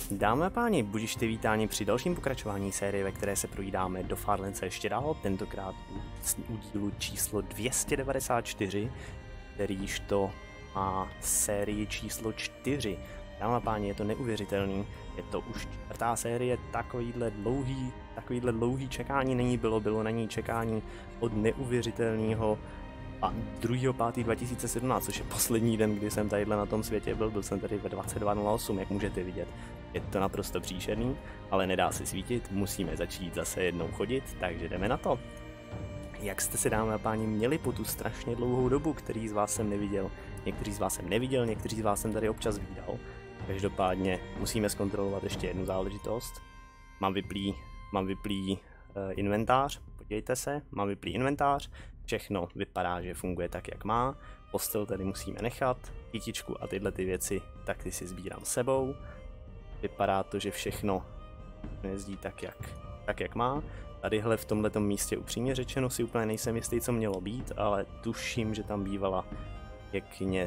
Dámy a páni, budište vítáni při dalším pokračování série, ve které se projídáme do Farlance ještě dál, tentokrát u dílu číslo 294, kterýž to má sérii číslo 4. Dámy a páni, je to neuvěřitelný, je to už čtvrtá série, takovýhle dlouhý čekání není bylo na ní čekání od neuvěřitelného a 2.5.2017, což je poslední den, kdy jsem tadyhle na tom světě byl jsem tady ve 22:08, jak můžete vidět. Je to naprosto příšerný, ale nedá se svítit, musíme začít zase jednou chodit, takže jdeme na to. Jak jste se, dámy a páni, měli po tu strašně dlouhou dobu, který z vás jsem neviděl, někteří z vás jsem neviděl, někteří z vás jsem tady občas vídal. Každopádně musíme zkontrolovat ještě jednu záležitost. Mám vyplý inventář, podívejte se, mám vyplý inventář, všechno vypadá, že funguje tak, jak má. Postel tady musíme nechat, kytičku a tyhle ty věci, tak ty si sbírám sebou. Vypadá to, že všechno jezdí tak, jak má. Tadyhle v tomhletom místě upřímně řečeno si úplně nejsem jistý, co mělo být, ale tuším, že tam bývala pěkně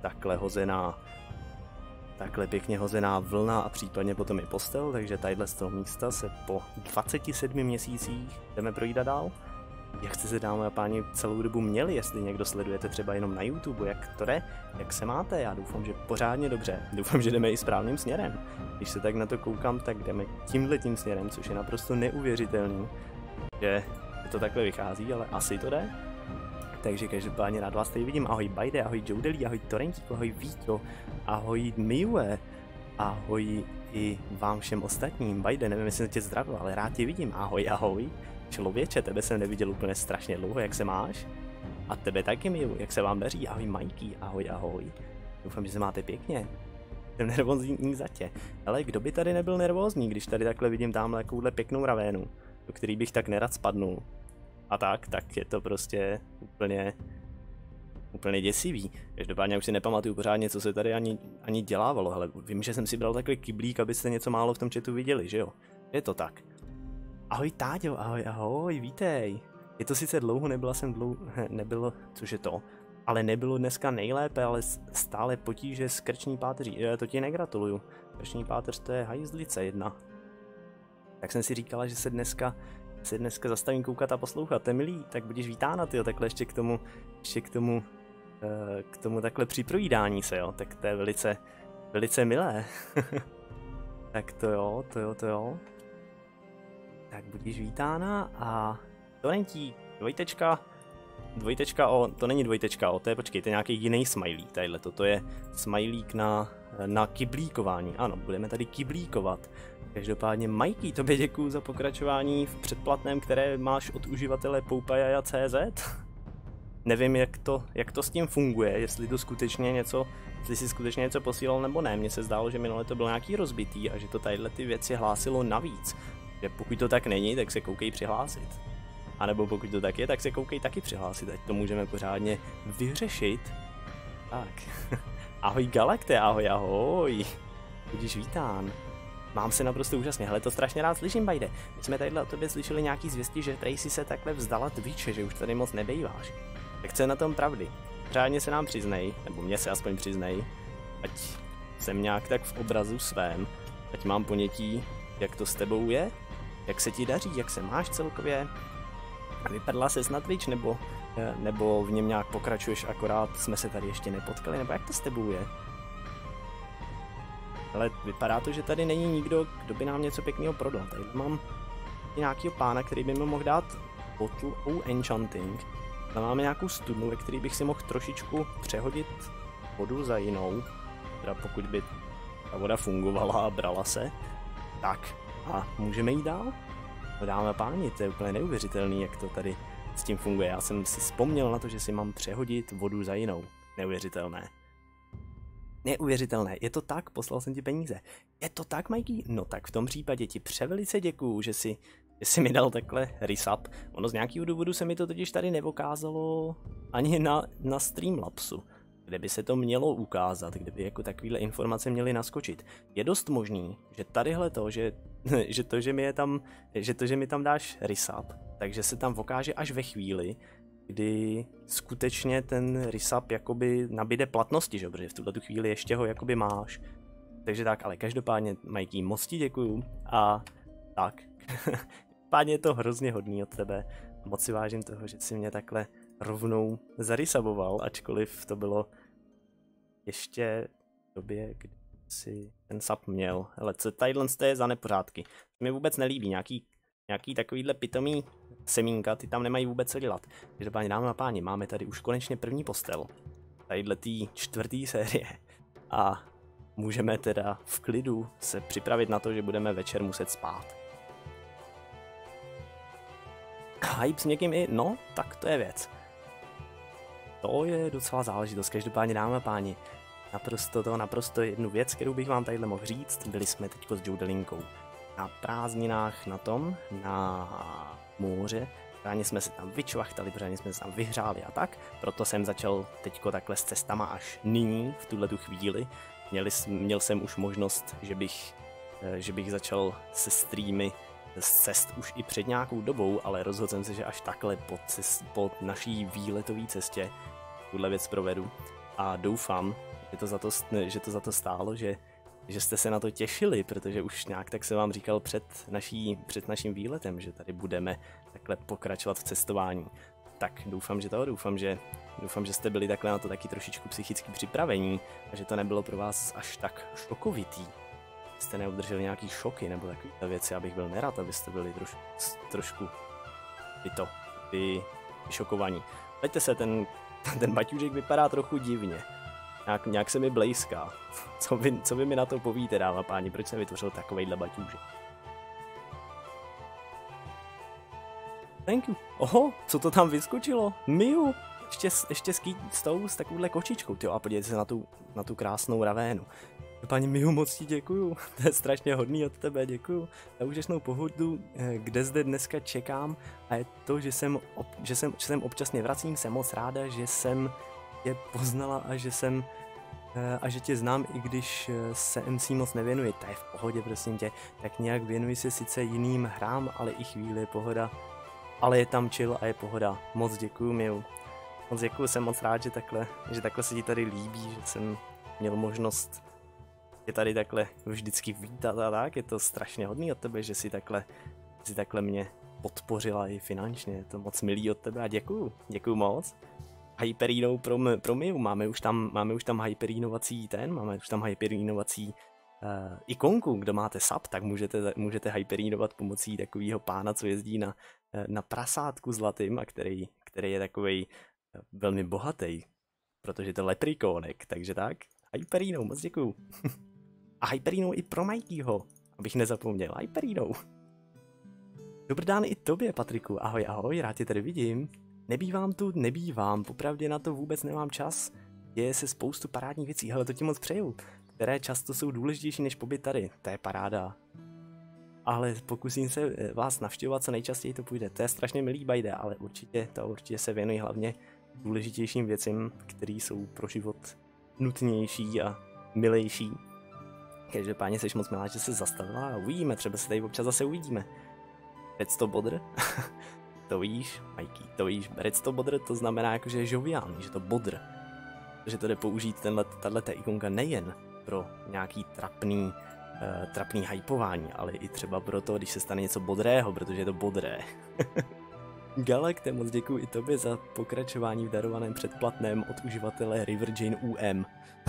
takhle pěkně hozená vlna a případně potom i postel, takže tadyhle z toho místa se po 27 měsících jdeme projídat dál. Jak jste se, dámy a páni, celou dobu měli, jestli někdo sledujete třeba jenom na YouTube, jak to jde, jak se máte, já doufám, že pořádně dobře, doufám, že jdeme i správným směrem. Když se tak na to koukám, tak jdeme tímhletím směrem, což je naprosto neuvěřitelný, že to takhle vychází, ale asi to jde. Takže každopádně rád vás tady vidím, ahoj Bajde, ahoj Joudelí, ahoj Torentíku, ahoj Víto, ahoj Miue, ahoj i vám všem ostatním. Bajde, nevím, jestli jsem tě zdravil, ale rád tě vidím, ahoj. Člověče, tebe jsem neviděl úplně strašně dlouho, jak se máš? A tebe taky, Miu, jak se vám daří? Ahoj Majky, ahoj. Doufám, že se máte pěkně. Jsem nervózní za tě. Ale kdo by tady nebyl nervózní, když tady takhle vidím tamhle takovouhle pěknou ravénu, do který bych tak nerad spadnul. A tak je to prostě úplně děsivý. Každopádně už si nepamatuju pořádně, co se tady ani dělávalo, ale vím, že jsem si bral takhle kyblík, abyste něco málo v tom chatu viděli, že jo? Je to tak. Ahoj Táďo, ahoj, vítej. Je to sice dlouho, nebylo, což je to, ale nebylo dneska nejlépe, ale stále potíže s krční páteří. To ti negratuluju. Krční páteř, to je hajzlice jedna. Tak jsem si říkala, že se dneska zastavím koukat a poslouchat. To je milý, tak budeš vítána, tyjo, takhle ještě k tomu takhle při projídání se, jo, tak to je velice milé. Tak to jo. Tak budíš vítána a to není dvojtečka o, to není dvojtečka o, to je, počkej, to je nějaký jiný smajlík, tadyhle, to je smajlík na kyblíkování, ano, budeme tady kyblíkovat. Každopádně Majky, tobě děkuju za pokračování v předplatném, které máš od uživatele poupajaja.cz. Nevím, jak to s tím funguje, jestli si skutečně něco posílal nebo ne, mně se zdálo, že minule to bylo nějaký rozbitý a že to tadyhle ty věci hlásilo navíc. Že pokud to tak není, tak se koukej přihlásit. A nebo pokud to tak je, tak se koukej taky přihlásit, ať to můžeme pořádně vyřešit. Tak. Ahoj Galakte, ahoj. Budíš vítán. Mám se naprosto úžasně, hele, to strašně rád slyším, Bajde. My jsme tadyhle o tobě slyšeli nějaký zvěsti, že prej si se takhle vzdala Twitche, že už tady moc nebejváš. Tak co je na tom pravdy? Pořádně se nám přiznej, nebo mě se aspoň přiznej, ať jsem nějak tak v obrazu svém, ať mám ponětí, jak to s tebou je, jak se ti daří, jak se máš celkově. Vypadla ses na Twitch, nebo v něm nějak pokračuješ, akorát jsme se tady ještě nepotkali, nebo jak to s tebou je? Ale vypadá to, že tady není nikdo, kdo by nám něco pěkného prodal. Tady mám nějakýho pána, který by mi mohl dát bottle of enchanting. Tam máme nějakou studnu, ve který bych si mohl trošičku přehodit vodu za jinou. Teda pokud by ta voda fungovala a brala se. Tak, a můžeme jít dál? No, dámy a páni, to je úplně neuvěřitelný, jak to tady s tím funguje. Já jsem si vzpomněl na to, že si mám přehodit vodu za jinou. Neuvěřitelné. Neuvěřitelné, je to tak, poslal jsem ti peníze. Je to tak, Majky? No tak v tom případě ti převelice děkuju, že jsi mi dal takhle resub. Ono z nějakého důvodu se mi to totiž tady nevokázalo ani na Streamlabsu, kde by se to mělo ukázat, kde by jako takovýhle informace měly naskočit. Je dost možný, že tadyhle to, že mi tam dáš resub, takže se tam vokáže až ve chvíli, kdy skutečně ten resub jakoby nabíde platnosti, že? Protože v tuhle chvíli ještě ho jakoby máš. Takže tak, ale každopádně, Mikey, moc ti děkuju a tak. Každopádně je to hrozně hodný od tebe. Moc si vážím toho, že jsi mě takhle rovnou zarysaboval, ačkoliv to bylo ještě v době, kdy si ten sub měl. Hele, co tadyhle je za nepořádky? To mi vůbec nelíbí, nějaký takovýhle pitomý semínka, ty tam nemají vůbec co dělat. Každopádně, dámy a páni, máme tady už konečně první postel. Tadyhle tý 4. série. A můžeme teda v klidu se připravit na to, že budeme večer muset spát. Hype s někým i, no, tak to je věc. To je docela záležitost, každopádně dámy a páni. Naprosto jednu věc, kterou bych vám tadyhle mohl říct, byli jsme teďko s Jodelinkou na prázdninách na moře, pořádně jsme se tam vyčvachtali, pořádně jsme se tam vyhřáli a tak, proto jsem začal teďko takhle s cestama až nyní, v tuhletu chvíli. Měl jsem už možnost, že bych začal se streamy z cest už i před nějakou dobou, ale rozhodl jsem se, že až takhle po naší výletové cestě tuhle věc provedu a doufám, že to za to stálo, že jste se na to těšili, protože už nějak tak jsem vám říkal před naším výletem, že tady budeme takhle pokračovat v cestování. Tak doufám, že jste byli takhle na to taky trošičku psychicky připravení a že to nebylo pro vás až tak šokovitý. Jste neobdrželi nějaký šoky nebo takové věci, abych byl nerad, abyste byli trošku vyšokovaní. Pojďte se, ten baťůžek vypadá trochu divně. Nějak se mi blejská. Co vy mi na to povíte, dámy a páni, proč jsem vytvořil takovejhle baťůžek? Thank you. Oho, co to tam vyskočilo? Miu, ještě s takovouhle kočičkou, tyjo, a podívejte se na tu krásnou ravénu. Paní Miu, moc ti děkuju, to je strašně hodný od tebe, děkuju za úžasnou pohodu, kde zde dneska čekám a je to, že jsem občasně vracím, jsem moc ráda, že jsem tě poznala a že tě znám, i když se MC moc nevěnuji, to je v pohodě, prosím tě, tak nějak věnuji se sice jiným hrám, ale i chvíli je pohoda, ale je tam chill a je pohoda, moc děkuju Miu, moc děkuju, jsem moc rád, že takhle se ti tady líbí, že jsem měl možnost je tady takhle vždycky vítat a tak, je to strašně hodný od tebe, že si takhle mě podpořila i finančně, je to moc milý od tebe a děkuju moc. Hyperino pro Miu, máme už tam hyperinovací ikonku, kdo máte sub, tak můžete hyperinovat pomocí takového pána, co jezdí na prasátku zlatým a který je takovej velmi bohatý, protože je to leprikónek, takže tak, Hyperino, moc děkuju. A Hyperino i pro Mikeyho, abych nezapomněl, Hyperino. Dobrý den i tobě, Patriku, ahoj, rád tě tady vidím. Nebývám, popravdě na to vůbec nemám čas. Děje se spoustu parádních věcí, ale to ti moc přeju, které často jsou důležitější než pobyt tady, to je paráda. Ale pokusím se vás navštěvovat, co nejčastěji to půjde, to je strašně milý bajde, ale určitě se věnují hlavně důležitějším věcem, které jsou pro život nutnější a milejší. Každopádně seš moc milá, že se zastavila a uvidíme, třeba se tady občas zase uvidíme. Redstone bodr? To víš, Mikey, to víš, redstone bodr to znamená jako, že je žoviální, že to bodr. Že to jde použít tato ikonka nejen pro nějaký trapný hypování, ale i třeba pro to, když se stane něco bodrého, protože je to bodré. Galakte, moc děkuji i tobě za pokračování v darovaném předplatném od uživatele Riverjane UM.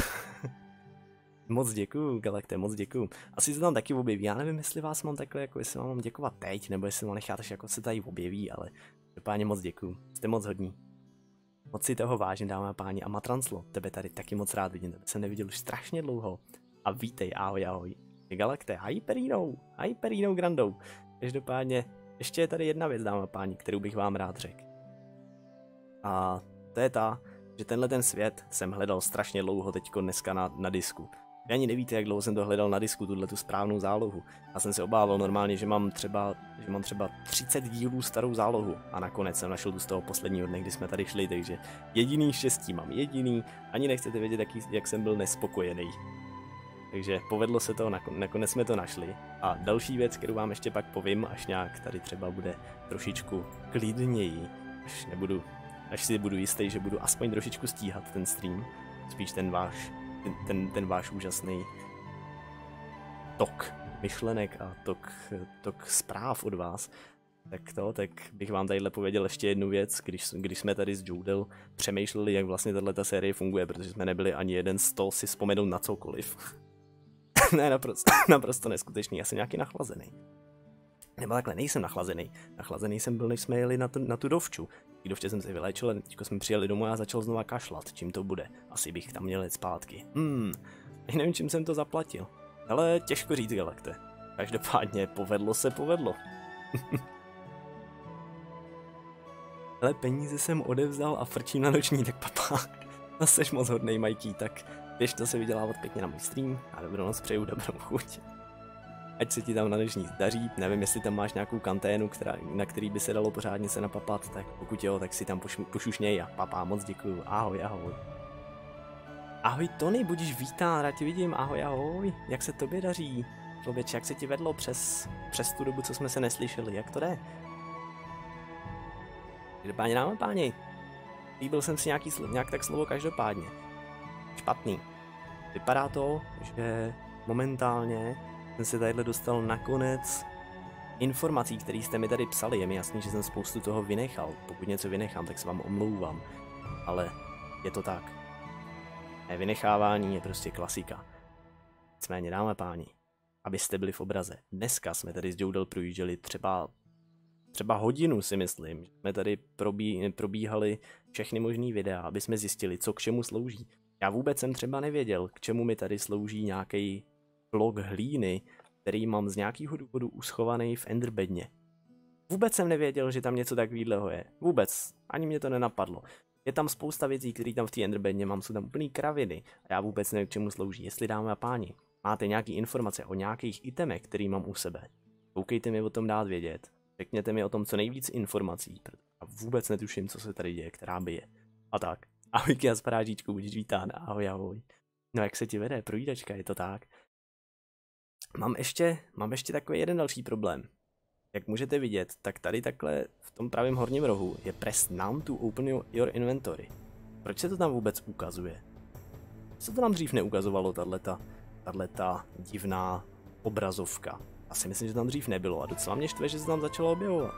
Moc děkuju, Galakte, moc děkuju. Asi se tam taky objeví, já nevím, jestli vás mám takhle, jako jestli vám mám děkovat teď, nebo jestli mám nechat, až jako se tady objeví, ale páni moc děkuju, jste moc hodní. Moc si toho vážím, dámy a páni, a Matranslo, tebe tady taky moc rád vidím, tebe jsem neviděl už strašně dlouho. A vítej, ahoj. Galakte, Hyperino Grandou. Každopádně, ještě je tady jedna věc, dámy a páni, kterou bych vám rád řekl. A to je ta, že ten svět jsem hledal strašně dlouho teďko dneska na disku. Vy ani nevíte, jak dlouho jsem to hledal na disku, tu správnou zálohu. Já jsem se obával normálně, že mám třeba 30 dílů starou zálohu. A nakonec jsem našel tu z toho posledního dne, kdy jsme tady šli, takže jediný štěstí mám, ani nechcete vědět, jak jsem byl nespokojený. Takže povedlo se to, nakonec jsme to našli. A další věc, kterou vám ještě pak povím, až nějak tady třeba bude trošičku klidněji, až si budu jistý, že budu aspoň trošičku stíhat ten stream, spíš ten váš tok myšlenek a tok zpráv od vás, tak bych vám tadyhle pověděl ještě jednu věc, když jsme tady s Joudel přemýšleli, jak vlastně tato série funguje, protože jsme nebyli ani jeden z toho si vzpomenout na cokoliv. Ne, naprosto neskutečný, já jsem nějaký nachlazený. Nebo takhle, nejsem nachlazený. Nachlazený jsem byl, než jsme jeli na tu dovču. V dovče jsem se vyléčil, a teď jsme přijeli domů a začal znova kašlat. Čím to bude? Asi bych tam měl jet zpátky. Nevím, čím jsem to zaplatil. Ale těžko říct, Galakte. Každopádně povedlo. Ale peníze jsem odevzal a frčím na noční, tak papák. No seš moc hodnej, Mikey, tak běž to se vydělávat pěkně na můj stream a dobrou noc přeju, dobrou chuť. Ať se ti tam na noční zdaří, nevím, jestli tam máš nějakou kanténu, na který by se dalo pořádně se napapat, tak pokud jo, tak si tam pošušněj a papá, moc děkuju, ahoj. Ahoj Tony, budíš vítán, rád tě vidím, ahoj, jak se tobě daří? Člověče, jak se ti vedlo přes tu dobu, co jsme se neslyšeli, jak to jde? Každopádně, dáme páni, líbil jsem si nějak tak slovo každopádně. Špatný. Vypadá to, že momentálně jsem se tadyhle dostal nakonec informací, které jste mi tady psali. Je mi jasný, že jsem spoustu toho vynechal. Pokud něco vynechám, tak se vám omlouvám. Ale je to tak. Vynechávání je prostě klasika. Nicméně, dámy a páni, abyste byli v obraze. Dneska jsme tady s Joudel projížděli třeba hodinu, si myslím. Jsme tady probíhali všechny možný videa, aby jsme zjistili, co k čemu slouží. Já vůbec jsem třeba nevěděl, k čemu mi tady slouží nějaký blok hlíny, který mám z nějakého důvodu uschovaný v Enderbedně. Vůbec jsem nevěděl, že tam něco takového je. Vůbec. Ani mě to nenapadlo. Je tam spousta věcí, které tam v té Enderbedně mám, jsou tam úplný kraviny. A já vůbec nevím, k čemu slouží. Jestli, dámy a páni, máte nějaké informace o nějakých itemech, který mám u sebe, koukejte mi o tom dát vědět. Řekněte mi o tom co nejvíc informací. A vůbec netuším, co se tady děje, která by je. A tak. Ahoj, Jasparážíčku, budeš vítán. Ahoj. No jak se ti vede, projídačka, je to tak? Mám ještě takový jeden další problém. Jak můžete vidět, tak tady takhle v tom pravém horním rohu je press now to open your inventory. Proč se to tam vůbec ukazuje? Co to nám dřív neukazovalo, tato divná obrazovka? Asi myslím, že tam dřív nebylo a docela mě štve, že se tam začalo objevovat.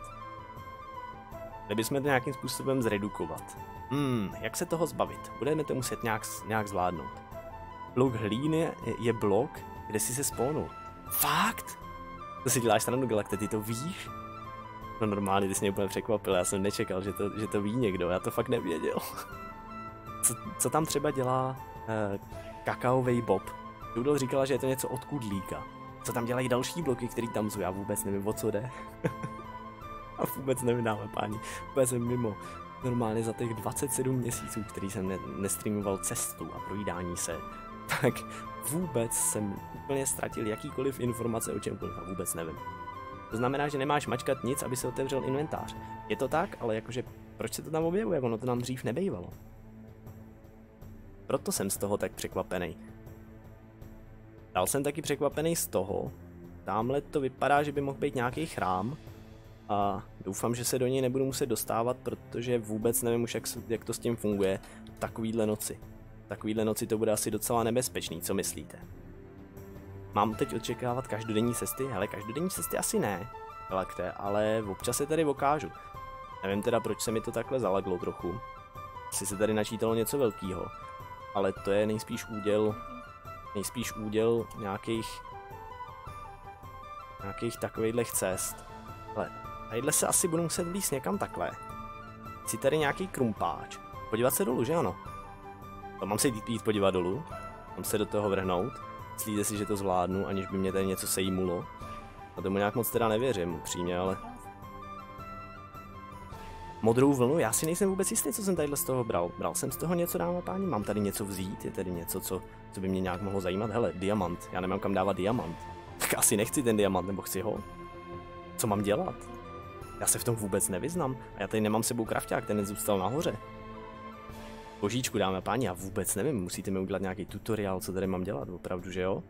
Měli bychom to nějakým způsobem zredukovat. Jak se toho zbavit? Budeme to muset nějak zvládnout. Blok hlíny je blok, kde si se spawnul. Fakt? To si děláš stranu, Galakte, ty to víš? No normálně, ty jsi mě úplně překvapil, já jsem nečekal, že to ví někdo, já to fakt nevěděl. Co tam třeba dělá kakaovej Bob? Doodle říkala, že je to něco od kudlíka. Co tam dělají další bloky, který tam jsou, já vůbec nevím, o co jde. A vůbec nevím, dáme páni, úplně jsem mimo. Normálně za těch 27 měsíců, který jsem nestreamoval cestu a projídání se, tak vůbec jsem úplně ztratil jakýkoliv informace o čemkoliv a vůbec nevím. To znamená, že nemáš mačkat nic, aby se otevřel inventář. Je to tak, ale jakože proč se to tam objevuje, ono to nám dřív nebejvalo. Proto jsem z toho tak překvapený. Dál jsem taky překvapený z toho, tamhle to vypadá, že by mohl být nějaký chrám a doufám, že se do něj nebudu muset dostávat, protože vůbec nevím už, jak to s tím funguje takovýhle noci. Takovýhle noci to bude asi docela nebezpečný, co myslíte? Mám teď očekávat každodenní cesty? Hele, každodenní cesty asi ne, Galakte, ale občas se tady okážu. Nevím teda, proč se mi to takhle zalaglo trochu. Asi se tady načítalo něco velkýho, ale to je nejspíš úděl nějakých takovejhlech cest. Ale tadyhle se asi budu muset vlízt někam takhle. Chci tady nějaký krumpáč. Podívat se dolů, že ano? To mám se jít podívat dolů. Mám se do toho vrhnout. Myslíte si, že to zvládnu, aniž by mě tady něco sejmulo? A tomu nějak moc teda nevěřím, upřímně, ale... Modrou vlnu? Já si nejsem vůbec jistý, co jsem tadyhle z toho bral. Bral jsem z toho něco, dámy a páni? Mám tady něco vzít? Je tady něco, co by mě nějak mohlo zajímat? Hele, diamant. Já nemám kam dávat diamant. Tak asi nechci ten diamant, nebo chci ho? Co mám dělat? Já se v tom vůbec nevyznám. A já tady nemám sebou krafťák, ten zůstal nahoře. Božíčku, dáme páni, já vůbec nevím, musíte mi udělat nějaký tutoriál, co tady mám dělat, opravdu, že jo?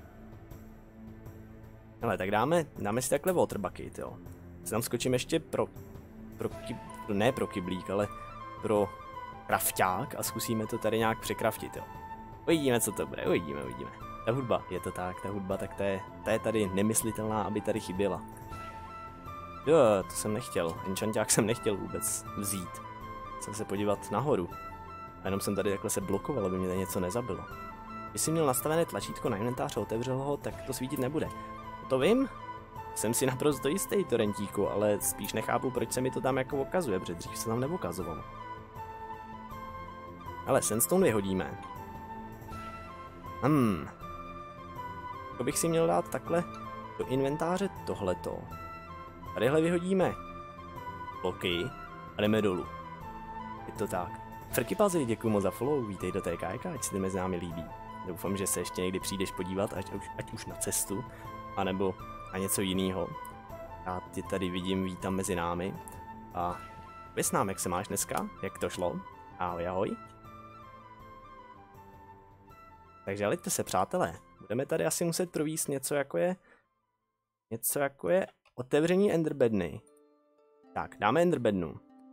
Hele, tak dáme si takhle water bucket, jo. Si tam skočím ještě ne pro kyblík, ale pro krafťák a zkusíme to tady nějak překraftit, jo. Uvidíme, co to bude, uvidíme. Ta hudba, je to tak, ta hudba, tak ta je tady nemyslitelná, aby tady chyběla. Jo, to jsem nechtěl, enchanták jsem nechtěl vůbec vzít. Jsem se podívat nahoru. A jenom jsem tady takhle se blokoval, aby mě něco nezabilo. Když jsi měl nastavené tlačítko na inventář a otevřel ho, tak to svítit nebude. To vím? Jsem si naprosto jistý, Torentíku, ale spíš nechápu, proč se mi to tam jako ukazuje, protože dřív se tam neukazoval. Ale sandstone vyhodíme. To bych si měl dát takhle do inventáře tohleto. Tadyhle vyhodíme bloky a jdeme dolů. Je to tak. Frkypazy, děkuji moc za follow, vítej do TKK, ať si to mezi námi líbí. Doufám, že se ještě někdy přijdeš podívat, ať už na cestu, anebo na něco jiného. Já tě tady vidím, vítám mezi námi. A vys nám, jak se máš dneska? Jak to šlo? Ahoj, ahoj. Takže liďte se, přátelé. Budeme tady asi muset provést něco jako je otevření enderbedny. Tak, dáme enderbednu.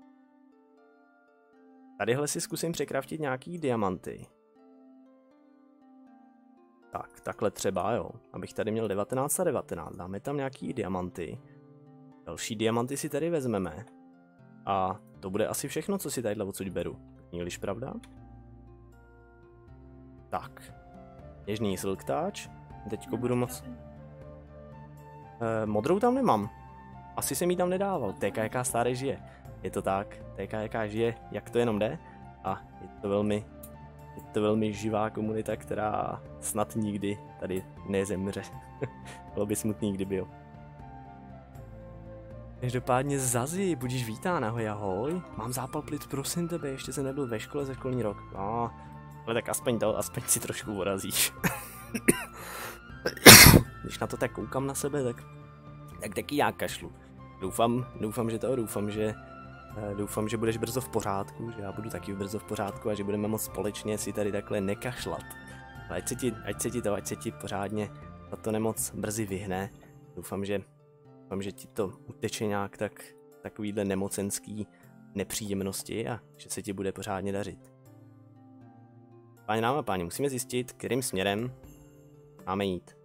Tadyhle si zkusím překraftit nějaký diamanty. Tak, takhle třeba, jo. Abych tady měl 19 a 19. Dáme tam nějaký diamanty. Další diamanty si tady vezmeme. A to bude asi všechno, co si tadyhle odsud beru. Není-liž pravda? Tak. Něžný silk touch. Teďko budu moc... modrou tam nemám. Asi jsem ji tam nedával. TKK stále žije. Je to tak. TKK žije, jak to jenom jde. A je to velmi živá komunita, která snad nikdy tady nezemře. Bylo by smutný, kdyby jo. Každopádně Zazi, budíš vítán, ahoj, ahoj. Mám zápal plic, prosím tebe, ještě jsem nebyl ve škole za školní rok. No, ale tak aspoň si trošku urazíš. Když na to tak koukám na sebe, tak taky já kašlu. Doufám, že budeš brzo v pořádku, že já budu taky brzo v pořádku a že budeme moct společně si tady takhle nekašlat. Ale ať se ti pořádně tato nemoc brzy vyhne. Doufám, že ti to uteče nějak takovýhle nemocenský nepříjemnosti a že se ti bude pořádně dařit. Páni, dámy a páni, musíme zjistit, kterým směrem máme jít.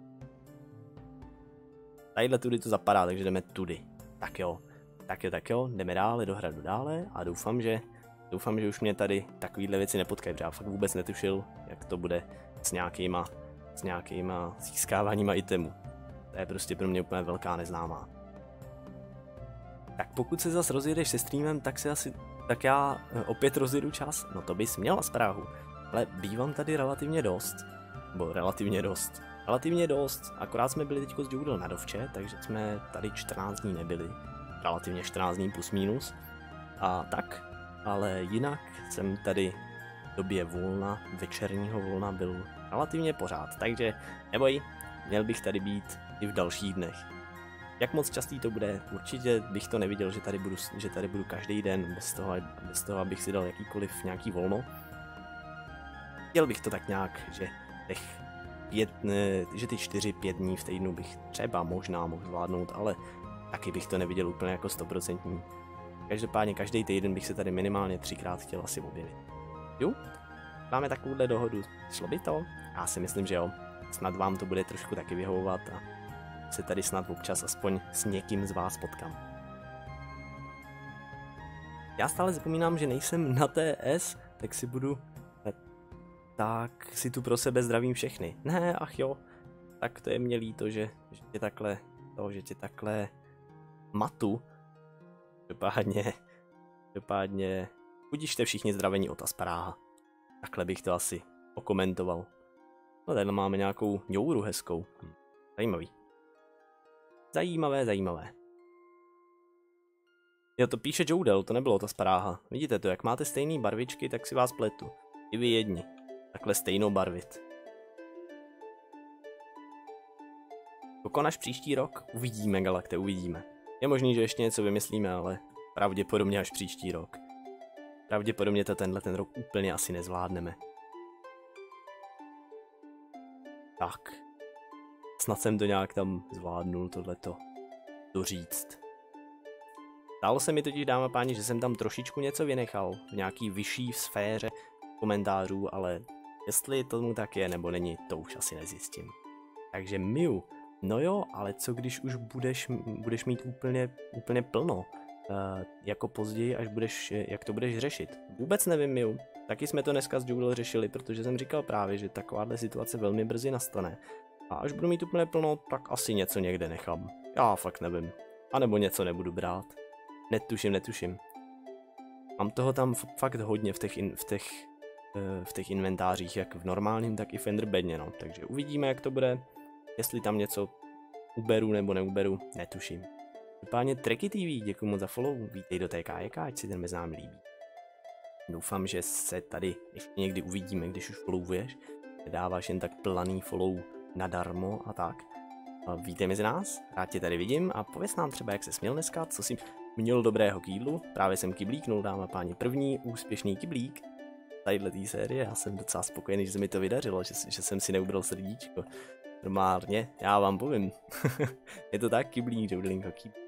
Tadyhle tudy to zapadá, takže jdeme tudy. Tak jo, jdeme dále, do hradu dále a doufám, že už mě tady takovýhle věci nepotkají, protože já fakt vůbec netušil, jak to bude s nějakýma získáváníma itemů. To je prostě pro mě úplně velká neznámá. Tak pokud se zas rozjedeš se streamem, tak já opět rozjedu čas. No to bys měl zprávu. Ale bývám tady relativně dost. Akorát jsme byli teďko s Joudel na dovče, takže jsme tady 14 dní nebyli. Relativně 14 dní plus minus. A tak, ale jinak jsem tady v době volna, večerního volna byl relativně pořád. Takže neboj, měl bych tady být i v dalších dnech. Jak moc častý to bude? Určitě bych to neviděl, že tady budu každý den bez toho, abych si dal jakýkoliv nějaký volno. Chtěl bych to tak nějak, že ty 4-5 dní v týdnu bych třeba možná mohl zvládnout, ale taky bych to neviděl úplně jako 100%. Každopádně každý týden bych se tady minimálně 3krát chtěl asi objevit. Jo? Máme takovouhle dohodu. Šlo by to? Já si myslím, že jo. Snad vám to bude trošku taky vyhovovat a se tady snad občas aspoň s někým z vás potkám. Já stále zapomínám, že nejsem na TS, tak si tu pro sebe zdravím všechny. Ne, ach jo, tak to je mě líto, že tě takhle matu. Dopádně budište všichni zdravení od Asparáha. Takhle bych to asi okomentoval. No tady máme nějakou ňouru hezkou. Zajímavé. Jo, to píše Joudel, to nebylo ta Sparáha. Vidíte to, jak máte stejné barvičky, tak si vás pletu. I vy jedni. Takhle stejnou barvit. Kokon až příští rok? Uvidíme, Galakte, uvidíme. Je možný, že ještě něco vymyslíme, ale pravděpodobně až příští rok. Pravděpodobně to ten rok úplně asi nezvládneme. Tak. Snad jsem to nějak tam zvládnul tohleto doříct. Stálo se mi totiž, dámy a páni, že jsem tam trošičku něco vynechal v nějaký vyšší sféře komentářů, ale Jestli tomu tak je nebo není, to už asi nezjistím. Takže Miu, no jo, ale co když už budeš mít úplně plno? Jako později, až jak to budeš řešit? Vůbec nevím, Miu. Taky jsme to dneska s Joodle řešili, protože jsem říkal právě, že takováhle situace velmi brzy nastane. A až budu mít úplně plno, tak asi něco někde nechám. Já fakt nevím. A nebo něco nebudu brát. Netuším. Mám toho tam fakt hodně v těch inventářích, jak v normálním, tak i v Enderbedně, no. Takže uvidíme, jak to bude. Jestli tam něco uberu nebo neuberu, netuším. Páně Treky TV, děkuji moc za follow, vítej do TKJK, ať si ten mezi námi líbí. Doufám, že se tady ještě někdy uvidíme, když už followuješ. Nedáváš jen tak planý follow nadarmo a tak. Vítej mezi nás, rád tě tady vidím a pověz nám třeba, jak se směl dneska, co jsi měl dobrého k jídlu. Právě jsem kyblíknul, dámy a páni, první úspěšný kyblík tadyhle té série. Já jsem docela spokojený, že se mi to vydařilo, že jsem si neubral srdíčko. Normálně, já vám povím. Je to tak, kyblík, Joodlinko, kyblík.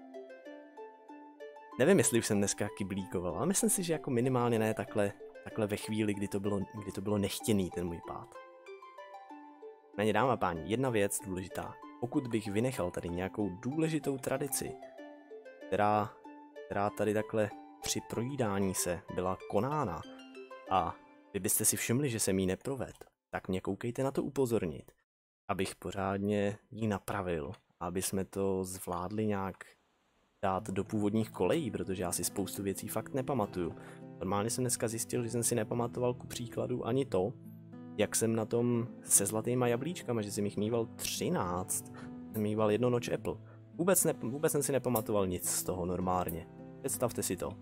Nevím, jestli už jsem dneska kyblíkoval, ale myslím si, že jako minimálně ne takhle ve chvíli, kdy to bylo nechtěný ten můj pád. Méně, dámy a páni, jedna věc důležitá. Pokud bych vynechal tady nějakou důležitou tradici, která tady takhle při projídání se byla konána a vy byste si všimli, že jsem ji neprovedl, tak mě koukejte na to upozornit, abych pořádně ji napravil, aby jsme to zvládli nějak dát do původních kolejí, protože já si spoustu věcí fakt nepamatuju. Normálně jsem dneska zjistil, že jsem si nepamatoval ku příkladu ani to, jak jsem na tom se zlatýma jablíčkama, že jsem jich mýval 13, jsem mýval 1 noč Apple. Vůbec jsem si nepamatoval nic z toho normálně. Představte si to.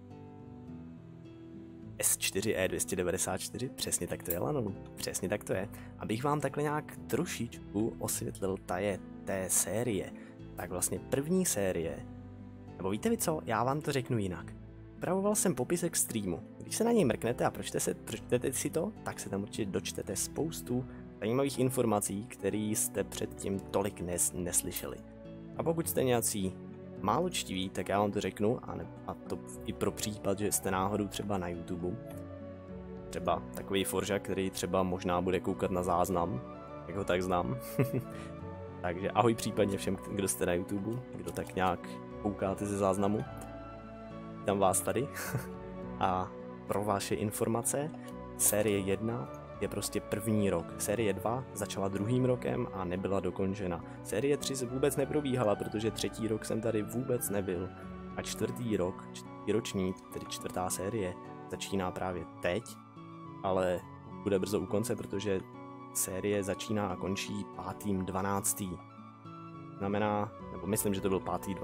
S4E294, přesně tak to je, Lano, přesně tak to je. Abych vám takhle nějak trošičku osvětlil té série, tak vlastně první série, nebo víte vy co, já vám to řeknu jinak. Upravoval jsem popisek streamu. Když se na něj mrknete a pročtete si to, tak se tam určitě dočtete spoustu zajímavých informací, které jste předtím tolik neslyšeli. A pokud jste nějací málo čtiví, tak já vám to řeknu, a to i pro případ, že jste náhodou třeba na YouTube. Třeba takový Forža, který třeba možná bude koukat na záznam, jak ho tak znám. Takže ahoj případně všem, kdo jste na YouTube, kdo tak nějak koukáte ze záznamu. Vítám vás tady. A pro vaše informace, série 1 je prostě první rok. Série 2 začala druhým rokem a nebyla dokončena. Série 3 se vůbec neprobíhala, protože třetí rok jsem tady vůbec nebyl. A čtvrtý rok, čtvrtý ročník, tedy čtvrtá série, začíná právě teď, ale bude brzo u konce, protože série začíná a končí 5.12. Znamená, nebo myslím, že to byl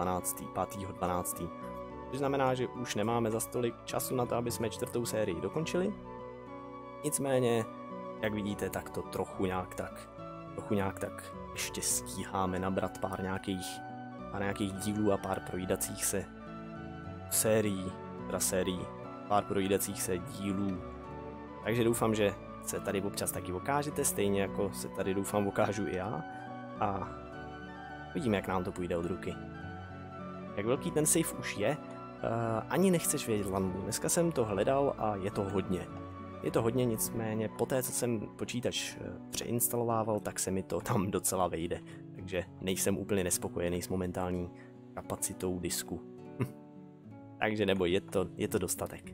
5.12. To znamená, že už nemáme za tolik času na to, aby jsme čtvrtou sérii dokončili. Nicméně, jak vidíte, tak to trochu nějak tak ještě stíháme nabrat pár nějakých dílů a pár projídacích se sérií, pár projídacích se dílů. Takže doufám, že se tady občas taky ukážete, stejně jako se tady doufám ukážu i já. A vidíme, jak nám to půjde od ruky. Jak velký ten save už je, ani nechceš vědět, Lanbu. Dneska jsem to hledal a je to hodně. Je to hodně, nicméně poté, co jsem počítač přeinstalovával, tak se mi to tam docela vejde. Takže nejsem úplně nespokojený s momentální kapacitou disku. Takže nebo je to dostatek.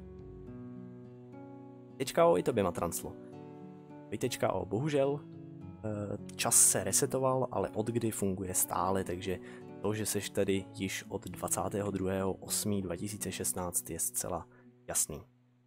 .o i tobě, Matranslo. .o, bohužel čas se resetoval, ale od kdy funguje stále, takže to, že seš tady již od 22.8.2016 je zcela jasný.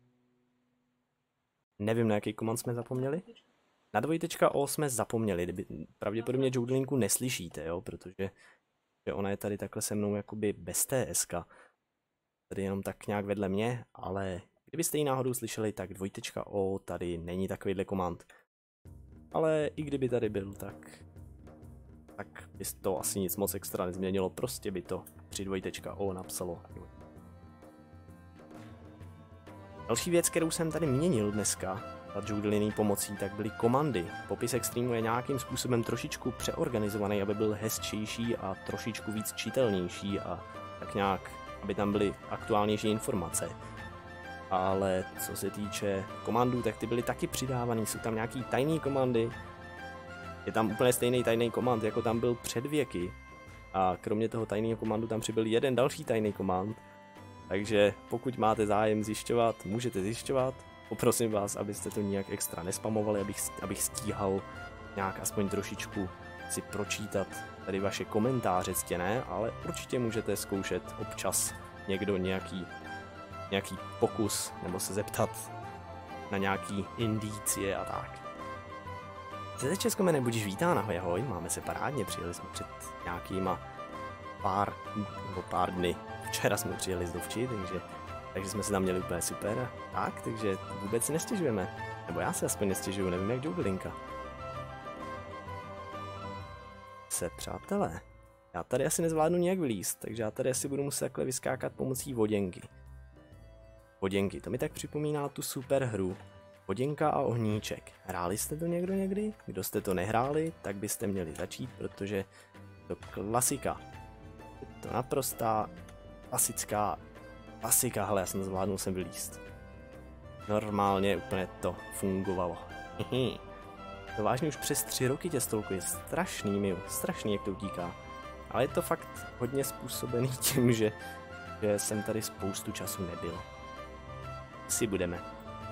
Nevím, na jaký komand jsme zapomněli. Na .o jsme zapomněli, pravděpodobně Joodlinku neslyšíte, jo, protože ona je tady takhle se mnou jakoby bez TSK. Tady jenom tak nějak vedle mě, ale kdybyste ji náhodou slyšeli, tak .o tady není takovýhle komand. Ale i kdyby tady byl, tak by to asi nic moc extra nezměnilo, prostě by to při .o napsalo. Další věc, kterou jsem tady měnil dneska a Joodliný pomocí, tak byly komandy. Popisek streamu je nějakým způsobem trošičku přeorganizovaný, aby byl hezčejší a trošičku víc čitelnější a tak nějak, aby tam byly aktuálnější informace. Ale co se týče komandů, tak ty byly taky přidávaný, jsou tam nějaký tajný komandy. Je tam úplně stejný tajný komand, jako tam byl před věky. A kromě toho tajného komandu tam přibyl jeden další tajný komand. Takže pokud máte zájem zjišťovat, můžete zjišťovat. Poprosím vás, abyste to nijak extra nespamovali, abych stíhal nějak aspoň trošičku si pročítat tady vaše komentáře ctěné, ale určitě můžete zkoušet občas někdo nějaký pokus, nebo se zeptat na nějaký indicie a tak. Ze Českomene budíš vítán, ahoj ahoj, máme se parádně, přijeli jsme před nějakýma pár dny. Včera jsme přijeli z Dovči, takže jsme se tam měli úplně super. Tak, takže vůbec si nestěžujeme. Nebo já se aspoň nestěžuju, nevím jak Joublinka. Přátelé, já tady asi nezvládnu nějak vylízt, takže já tady asi budu muset takhle vyskákat pomocí voděnky. Voděnky, to mi tak připomíná tu super hru. Voděnka a ohníček. Hráli jste to někdo někdy? Kdo jste to nehráli, tak byste měli začít, protože to klasika. Je to naprostá klasika, hele, já jsem zvládnul sem vylízt. Normálně úplně to fungovalo. To vážně už přes 3 roky tě stolku, je strašný, Miu, strašný, jak to utíká. Ale je to fakt hodně způsobený tím, že jsem tady spoustu času nebyl. Si budeme.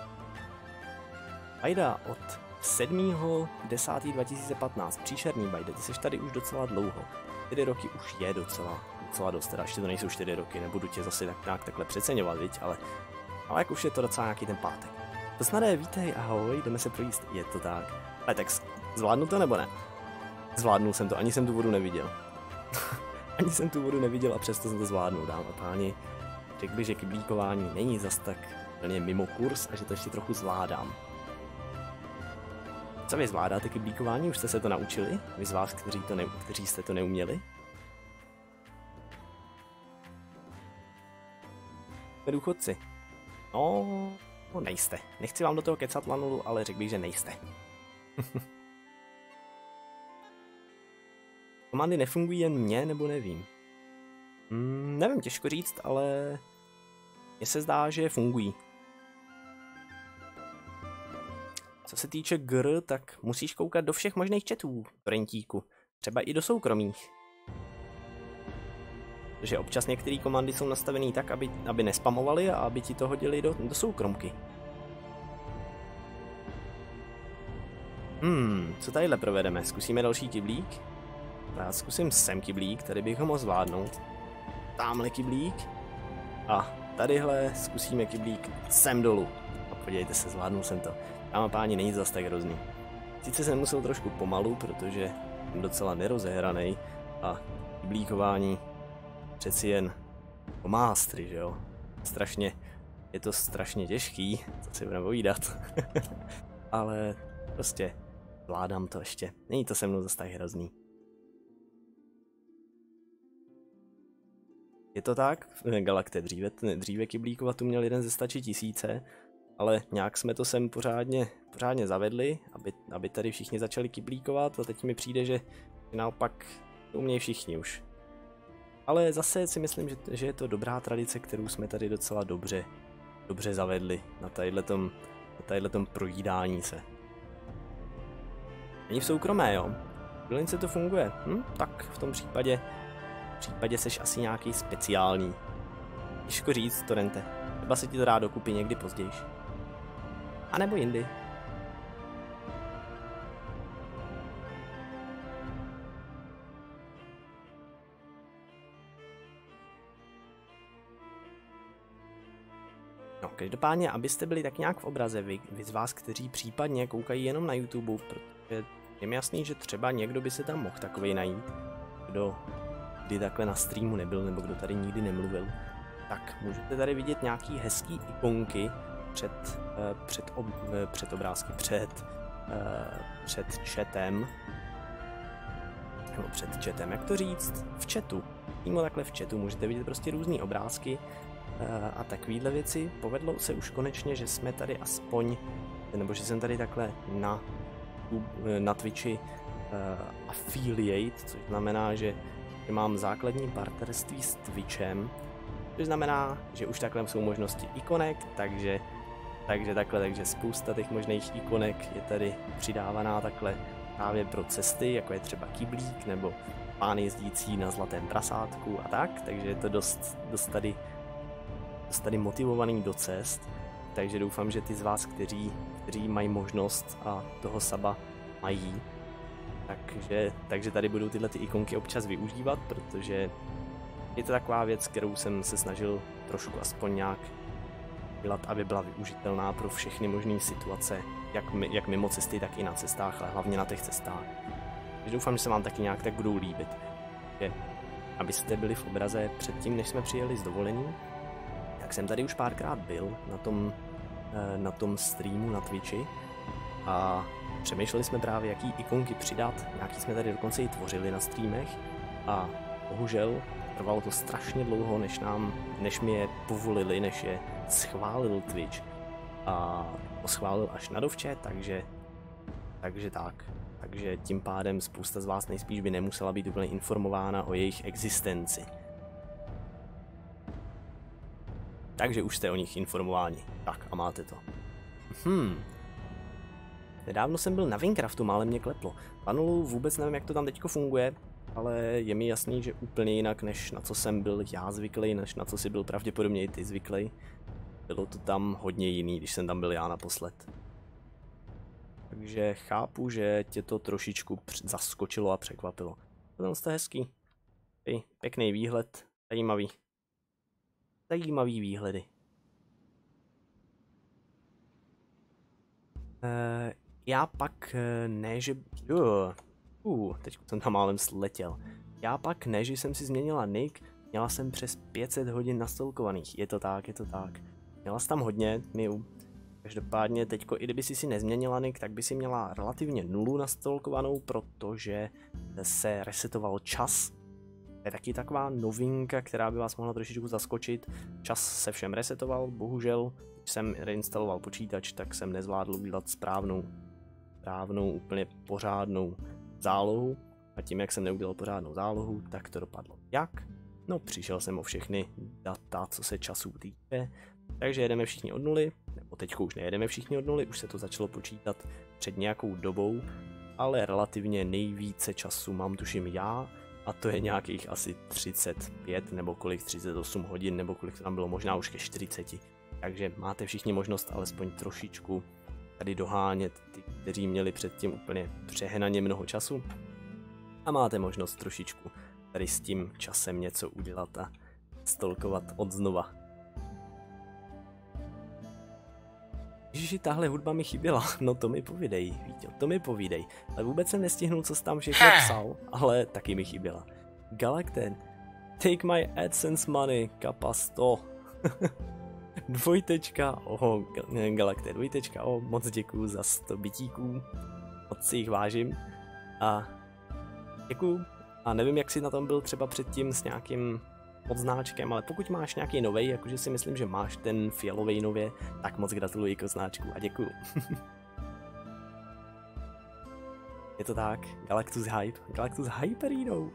Bajda od 7.10.2015, příšerný Bajda, ty jsi tady už docela dlouho. 4 roky už je docela dost, teda ještě to nejsou 4 roky, nebudu tě zase takhle přeceňovat, viď, ale jak už je to docela nějaký ten pátek. To snadé, vítej, ahoj, jdeme se projíst, je to tak. Ale tak zvládnu to nebo ne? Zvládnul jsem to, ani jsem tu vodu neviděl. Ani jsem tu vodu neviděl a přesto jsem to zvládnul, dámy a páni. Řekl bych, že kyblíkování není zas tak úplně mimo kurz a že to ještě trochu zvládám. Co vy zvládáte kyblíkování? Už jste se to naučili? Vy z vás, kteří jste to neuměli? Důchodci. No, nejste. Nechci vám do toho kecat lanulu, ale řekl bych, že nejste. Komandy nefungují jen mně, nebo nevím? Nevím, těžko říct, ale mně se zdá, že fungují. Co se týče GR, tak musíš koukat do všech možných chatů, Rentíku. Třeba i do soukromých. Protože občas některé komandy jsou nastavené tak, aby nespamovaly a aby ti to hodili do soukromky. Co tadyhle provedeme? Zkusíme další kyblík? Já zkusím sem kyblík, tady bych ho mohl zvládnout. Támhle kyblík. A tadyhle zkusíme kyblík sem dolů. A podívejte se, zvládnul jsem to. Dámy a páni, není zas tak hrozný. Sice jsem musel trošku pomalu, protože jsem docela nerozehranej a kyblíkování přeci jen pomástry, že jo? Je to strašně těžký, co si budeme povídat. Ale prostě zvládám to ještě. Není to se mnou zas tak hrozný. Je to tak? Galakte, dříve kyblíkovat tu měl jeden ze 100 000, ale nějak jsme to sem pořádně zavedli, aby tady všichni začali kyblíkovat a teď mi přijde, že naopak to umějí všichni už. Ale zase si myslím, že je to dobrá tradice, kterou jsme tady docela dobře zavedli na tadyhletom projídání se. Není v soukromé, jo? V Lince to funguje. Tak v tom případě seš asi nějaký speciální. Těžko říct, Torrente. Třeba se ti to dá dokupy někdy později. A nebo jindy. No, každopádně, abyste byli tak nějak v obraze, vy z vás, kteří případně koukají jenom na YouTube, protože je mi jasný, že třeba někdo by se tam mohl takovej najít, kdo kdy takhle na streamu nebyl, nebo kdo tady nikdy nemluvil, tak můžete tady vidět nějaký hezký ikonky před obrázky, před chatem, nebo před chatem, jak to říct, v chatu, přímo takhle v chatu můžete vidět prostě různý obrázky a takovýhle věci. Povedlo se už konečně, že jsme tady aspoň, nebo že jsem tady takhle na Twitchi affiliate, což znamená, že mám základní partnerství s Twitchem Což znamená, že už takhle jsou možnosti ikonek, takže spousta těch možných ikonek je tady přidávaná takhle právě pro cesty, jako je třeba kyblík nebo pán jezdící na zlatém prasátku a tak, takže je to dost tady motivovaný do cest, takže doufám, že ty z vás, kteří mají možnost a toho saba mají, takže tady budou tyhle ty ikonky občas využívat, protože je to taková věc, kterou jsem se snažil trošku aspoň nějak dělat, aby byla využitelná pro všechny možné situace, jak mimo cesty, tak i na cestách, ale hlavně na těch cestách. Takže doufám, že se vám taky nějak tak budou líbit. Že abyste byli v obraze předtím, než jsme přijeli z dovolení, tak jsem tady už párkrát byl na tom streamu na Twitchi a přemýšleli jsme právě, jaký ikonky přidat, nějaký jsme tady dokonce i tvořili na streamech a bohužel trvalo to strašně dlouho, než mi je povolili, než je schválil Twitch a to schválil až na dovče, takže tím pádem spousta z vás nejspíš by nemusela být úplně informována o jejich existenci. Takže už jste o nich informováni. Tak a máte to. Nedávno jsem byl na Minecraftu, málem mě kleplo. Panulu vůbec nevím, jak to tam teďko funguje, ale je mi jasný, že úplně jinak, než na co jsem byl já zvyklý, než na co si byl pravděpodobně i ty zvyklý. Bylo to tam hodně jiný, když jsem tam byl já naposled. Takže chápu, že tě to trošičku zaskočilo a překvapilo. Tohle je hezký. Pěkný výhled, zajímavý výhledy. Já pak ne, že... teď jsem tam málem sletěl. Já pak ne, že jsem si změnila nick, měla jsem přes 500 hodin nastolkovaných. Je to tak. Měla jsi tam hodně, Miu. Každopádně teďko, i kdyby si nezměnila nick, tak by si měla relativně 0 nastolkovanou, protože se resetoval čas. Je taky taková novinka, která by vás mohla trošičku zaskočit. Čas se všem resetoval, bohužel, když jsem reinstaloval počítač, tak jsem nezvládl udělat správnou, úplně pořádnou zálohu. A tím, jak jsem neudělal pořádnou zálohu, tak to dopadlo. Jak? No, přišel jsem o všechny data, co se času týče. Takže jedeme všichni od nuly, nebo teďko už nejedeme všichni od nuly, už se to začalo počítat před nějakou dobou, ale relativně nejvíce času mám tuším já, a to je nějakých asi 35 nebo kolik, 38 hodin, nebo kolik to tam bylo, možná už ke 40. Takže máte všichni možnost alespoň trošičku tady dohánět ty, kteří měli předtím úplně přehnaně mnoho času. A máte možnost trošičku tady s tím časem něco udělat a stolkovat od znova. Ježiši, tahle hudba mi chyběla, no to mi povídej, Víťo, to mi povídej. Ale vůbec jsem nestihnul, co jsi tam všechno psal, ale taky mi chyběla. Galakten, take my AdSense money, kapa 100. Galakten, moc děkuju za 100 bitíků, moc si jich vážím. A děkuju. A nevím, jak jsi na tom byl třeba předtím s nějakým odznáčkem, ale pokud máš nějaký novej, jakože si myslím, že máš ten fialovej nově, tak moc gratuluji k odznáčku a děkuju. Je to tak, Galactus Hyperino.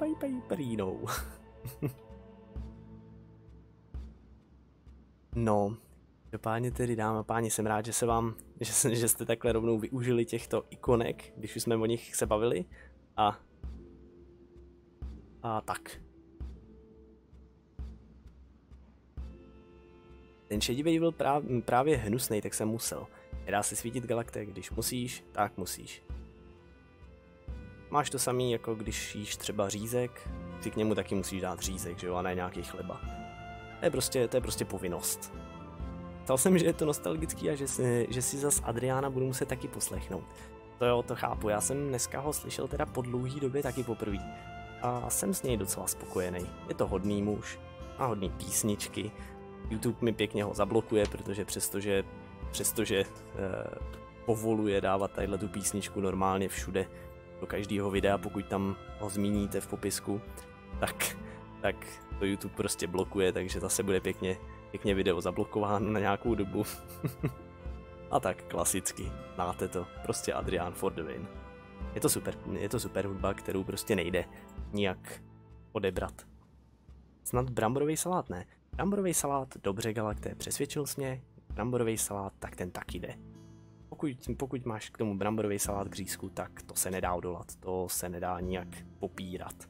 No, dopádně tedy dámy a páni, jsem rád, že jste takhle rovnou využili těchto ikonek, když už jsme o nich se bavili a tak. Ten šedivý byl právě hnusnej, tak jsem musel. Nedá se svítit Galakte, když musíš, tak musíš. Máš to samý, jako když jíš třeba řízek, ty k němu taky musíš dát řízek, že jo, a ne nějaký chleba. To je prostě povinnost. Ptal jsem, že je to nostalgický a že si zas Adriána budu muset taky poslechnout. To jo, to chápu, já jsem dneska ho slyšel teda po dlouhý době taky poprvé. A jsem s něj docela spokojený. Je to hodný muž, má hodný písničky. YouTube mi pěkně ho zablokuje, protože přestože povoluje dávat tadyhle tu písničku normálně všude do každého videa, pokud tam ho zmíníte v popisku, tak to YouTube prostě blokuje, takže zase bude pěkně video zablokováno na nějakou dobu. A tak klasicky, znáte to, prostě Adrian for the win. Je to super hudba, kterou prostě nejde nijak odebrat. Snad bramborový salát ne. Bramborový salát, dobře Galakté, přesvědčil jsi mě. Bramborový salát, tak ten taky jde. Pokud máš k tomu bramborový salát k řízku, tak to se nedá odolat, to se nedá nijak popírat.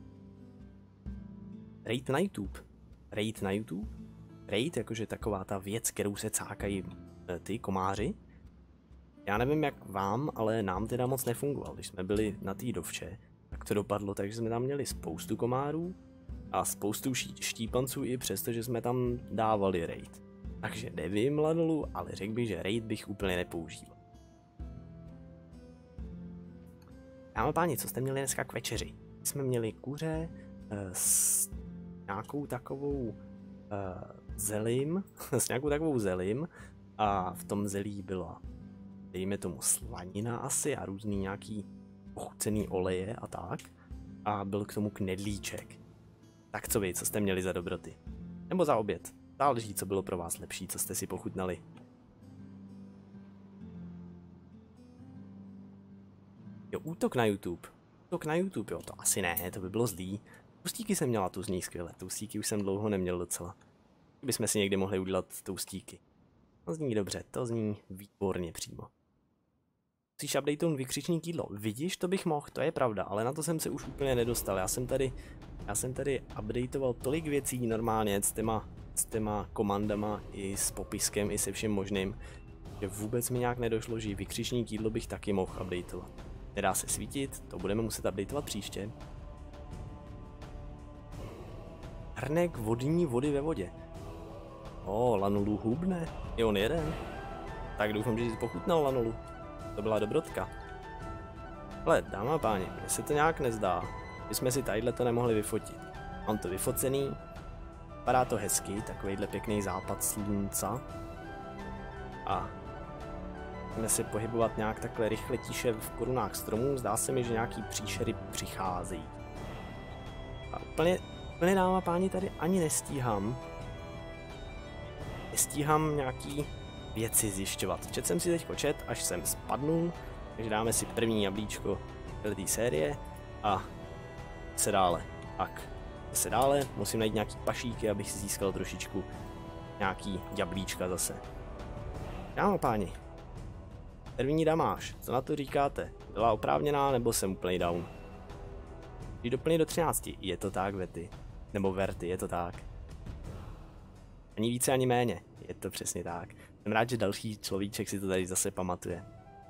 Raid na YouTube. Raid na YouTube? Raid, jakože taková ta věc, kterou se cákají ty komáři. Já nevím jak vám, ale nám teda moc nefungoval. Když jsme byli na té dovče, tak to dopadlo tak, že jsme tam měli spoustu komárů a spoustu štípanců i přesto, že jsme tam dávali raid. Takže nevím, Lanolu, ale řekl bych, že raid bych úplně nepoužíval. Dámy a páni, co jste měli dneska k večeři? Jsme měli kuře s nějakou takovou zelim, s nějakou takovou zelim a v tom zelí byla, dejme tomu, slanina asi a různý nějaký ochucený oleje a tak. A byl k tomu knedlíček. Tak co vy, co jste měli za dobroty? Nebo za oběd? Záleží, co bylo pro vás lepší, co jste si pochutnali. Jo, útok na YouTube. Útok na YouTube, jo, to asi ne, to by bylo zlý. Toustíky jsem měla, tu zní skvěle. Toustíky už jsem dlouho neměl docela. Bychom si někdy mohli udělat toustíky. To zní dobře, to zní výborně přímo. Musíš updatenout vykřičník jídlo. Vidíš, to bych mohl, to je pravda, ale na to jsem se už úplně nedostal. Já jsem tady updateoval tolik věcí normálně s těma komandama i s popiskem i se všem možným, že vůbec mi nějak nedošlo, že vykřičník jídlo bych taky mohl updateovat. Nedá se svítit, to budeme muset updateovat příště. Hrnek vodní vody ve vodě. Lanolu hubne, je on jeden. Tak doufám, že jsi pochutnal, Lanolu. To byla dobrotka. Ale dámy a páni, mně se to nějak nezdá. My jsme si tadyhle to nemohli vyfotit. Mám to vyfocený. Vypadá to hezky, takovejhle pěkný západ slunce. A budeme se pohybovat nějak takhle rychle tiše v korunách stromů. Zdá se mi, že nějaký příšery přicházejí. A úplně dámy a páni, tady ani nestíhám. Nestíhám nějaký věci zjišťovat. Čet jsem si teďko čet, až jsem spadnul, takže dáme si první jablíčko té série a se dále. Tak, se dále, musím najít nějaký pašíky, abych si získal trošičku nějaký jablíčka zase. Dámy a páni, termíní damáž, co na to říkáte? Byla oprávněná nebo jsem úplný down? Když doplní do 13, je to tak, Vety. Nebo Verty, je to tak. Ani více, ani méně, je to přesně tak. Jsem rád, že další človíček si to tady zase pamatuje.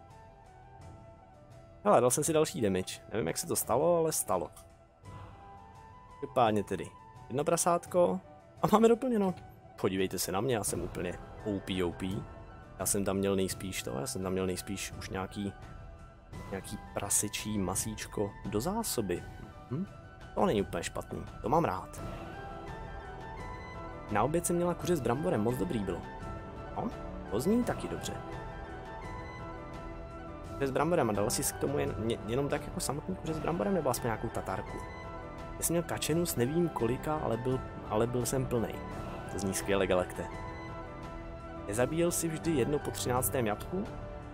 Hele, dal jsem si další damage. Nevím, jak se to stalo, ale stalo. Vypádně tedy. Jedno prasátko a máme doplněno. Podívejte se na mě, já jsem úplně OP. Já jsem tam měl nejspíš už nějaký prasečí masíčko do zásoby. To není úplně špatný, to mám rád. Na oběd jsem měla kuře s bramborem, moc dobrý bylo. No, to zní taky dobře. Kuře s bramborem a dala jsi k tomu jenom tak jako samotný kuře s bramborem nebo aspoň nějakou tatárku? Já jsem měl kačenus, nevím kolika, ale byl jsem plnej. To zní skvěle, Galakté. Nezabíjel jsi vždy jedno po 13. jabku?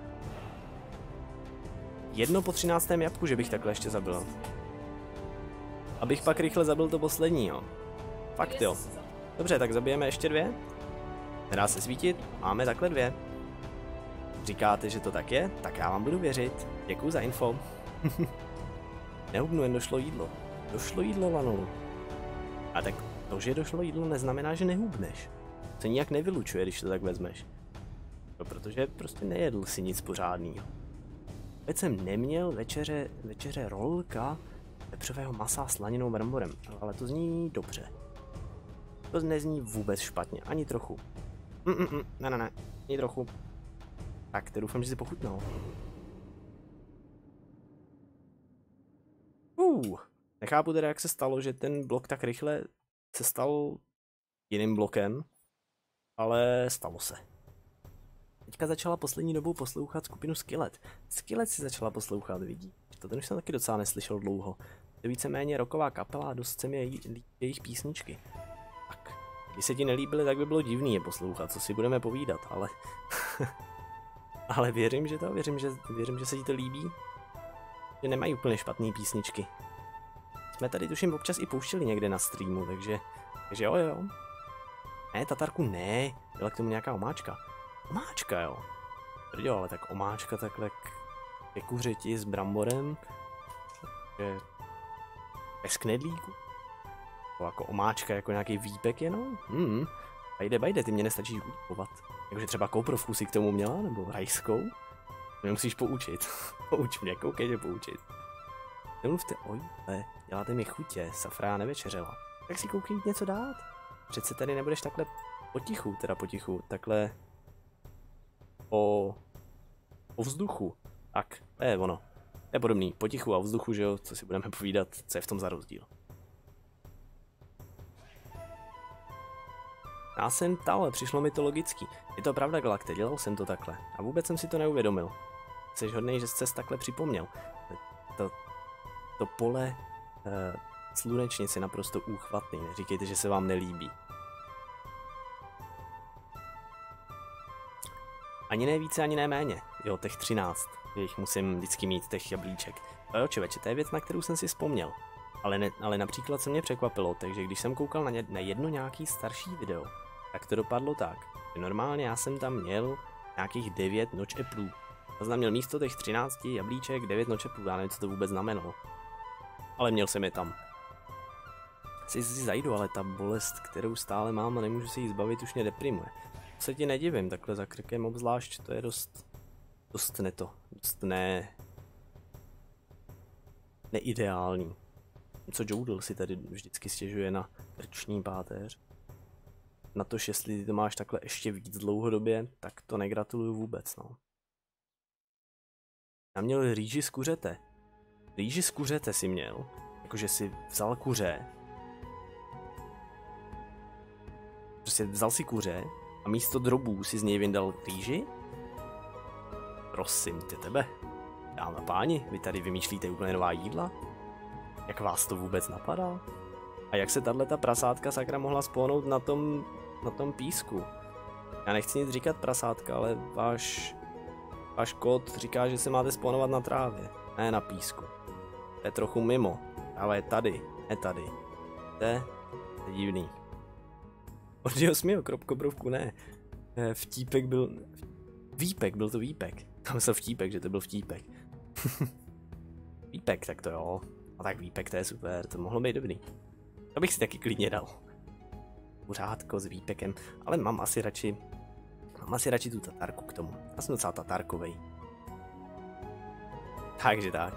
Jedno po 13. jabku, že bych takhle ještě zabil. Abych pak rychle zabil to poslední, jo. Fakt jo. Dobře, tak zabijeme ještě 2. Nedá se svítit, máme takhle 2. Říkáte, že to tak je? Tak já vám budu věřit. Děkuju za info. Nehubnu, jen došlo jídlo. Došlo jídlo, Lanolu. A tak to, že došlo jídlo, neznamená, že nehubneš. To se nijak nevylučuje, když to tak vezmeš. No, protože prostě nejedl si nic pořádného. Teď jsem neměl večeře rolka vepřového masa s laninou bramborem, ale to zní dobře. To nezní vůbec špatně, ani trochu. Ne, ani trochu. Tak, to doufám, že si pochutnal. Nechápu teda, jak se stalo, že ten blok tak rychle se stal jiným blokem, ale stalo se. Teďka začala poslední dobou poslouchat skupinu Skillet. Skillet si začala poslouchat, vidí. To ten už jsem taky docela neslyšel dlouho. To je víceméně rocková kapela a dost se mi jejich písničky. Tak, když se ti nelíbily, tak by bylo divný je poslouchat, co si budeme povídat, ale... ale věřím, že se ti to líbí. Že nemají úplně špatné písničky. Jsme tady tuším občas i pouštěli někde na streamu, takže jo. Ne, tatarku ne. Byla k tomu nějaká omáčka. Omáčka, jo. Jo, ale tak omáčka takhle ke kuřeti s bramborem. Takže bez knedlíku. To jako omáčka, jako nějaký výpek jenom. Bajde, ty mě nestačíš udivovat. Jakože třeba koprovku si k tomu měla, nebo rajskou. Mě musíš poučit. Pouč mě, koukej mě poučit. Nemluvte, ojle, děláte mi chutě, Safra nevečeřela. Tak si koukej něco dát. Přece tady nebudeš takhle potichu, takhle o vzduchu. Tak, to je ono. To je podobný, potichu a vzduchu, že jo, co si budeme povídat, co je v tom za rozdíl. Já jsem ale přišlo mi to logický. Je to pravda, Galakte, dělal jsem to takhle. A vůbec jsem si to neuvědomil. Jsi hodnej, že jsi takhle připomněl. To pole slunečnic je naprosto úchvatný. Neříkejte, že se vám nelíbí. Ani ne více, ani ne méně. Jo, těch 13. Jich musím vždycky mít, těch jablíček. A jo, čověče, to je věc, na kterou jsem si vzpomněl. Ale například se mě překvapilo, takže když jsem koukal na jedno nějaký starší video, tak to dopadlo tak, že normálně já jsem tam měl nějakých 9 notch appleů. To znamená, měl místo těch 13 jablíček 9 notch appleů, já nevím, co to vůbec znamenalo. Ale měl jsem je tam. Si zajdu, ale ta bolest, kterou stále mám a nemůžu se jí zbavit, už mě deprimuje. To se ti nedivím, takhle za krkem obzvlášť, to je dost neideální. Co Joudl si tady vždycky stěžuje na krční páteř. Na to, jestli ty to máš takhle ještě víc dlouhodobě, tak to negratuluju vůbec, no. Já měl rýži z kuřete. Rýži z kuřete si měl, jakože si vzal kuře. Prostě vzal si kuře a místo drobů si z něj vyndal rýži? Prosím tě tebe. Dámy a páni, vy tady vymýšlíte úplně nová jídla? Jak vás to vůbec napadá? A jak se tato prasátka sakra mohla spolnout na tom písku? Já nechci nic říkat prasátka, ale váš kód říká, že se máte spawnovat na trávě, ne na písku. To je trochu mimo, ale je tady, ne tady. To je divný. Odžil směl, kropkobrovku ne. Vtípek byl... Výpek, byl to výpek. Tam se vtípek, že to byl vtípek. Výpek, tak to jo. A tak výpek, to je super, to mohlo být dobrý. To bych si taky klidně dal. Kuřátko s výpekem, ale mám asi radši tu tatarku k tomu. Já jsem docela tatarkovej. Takže tak.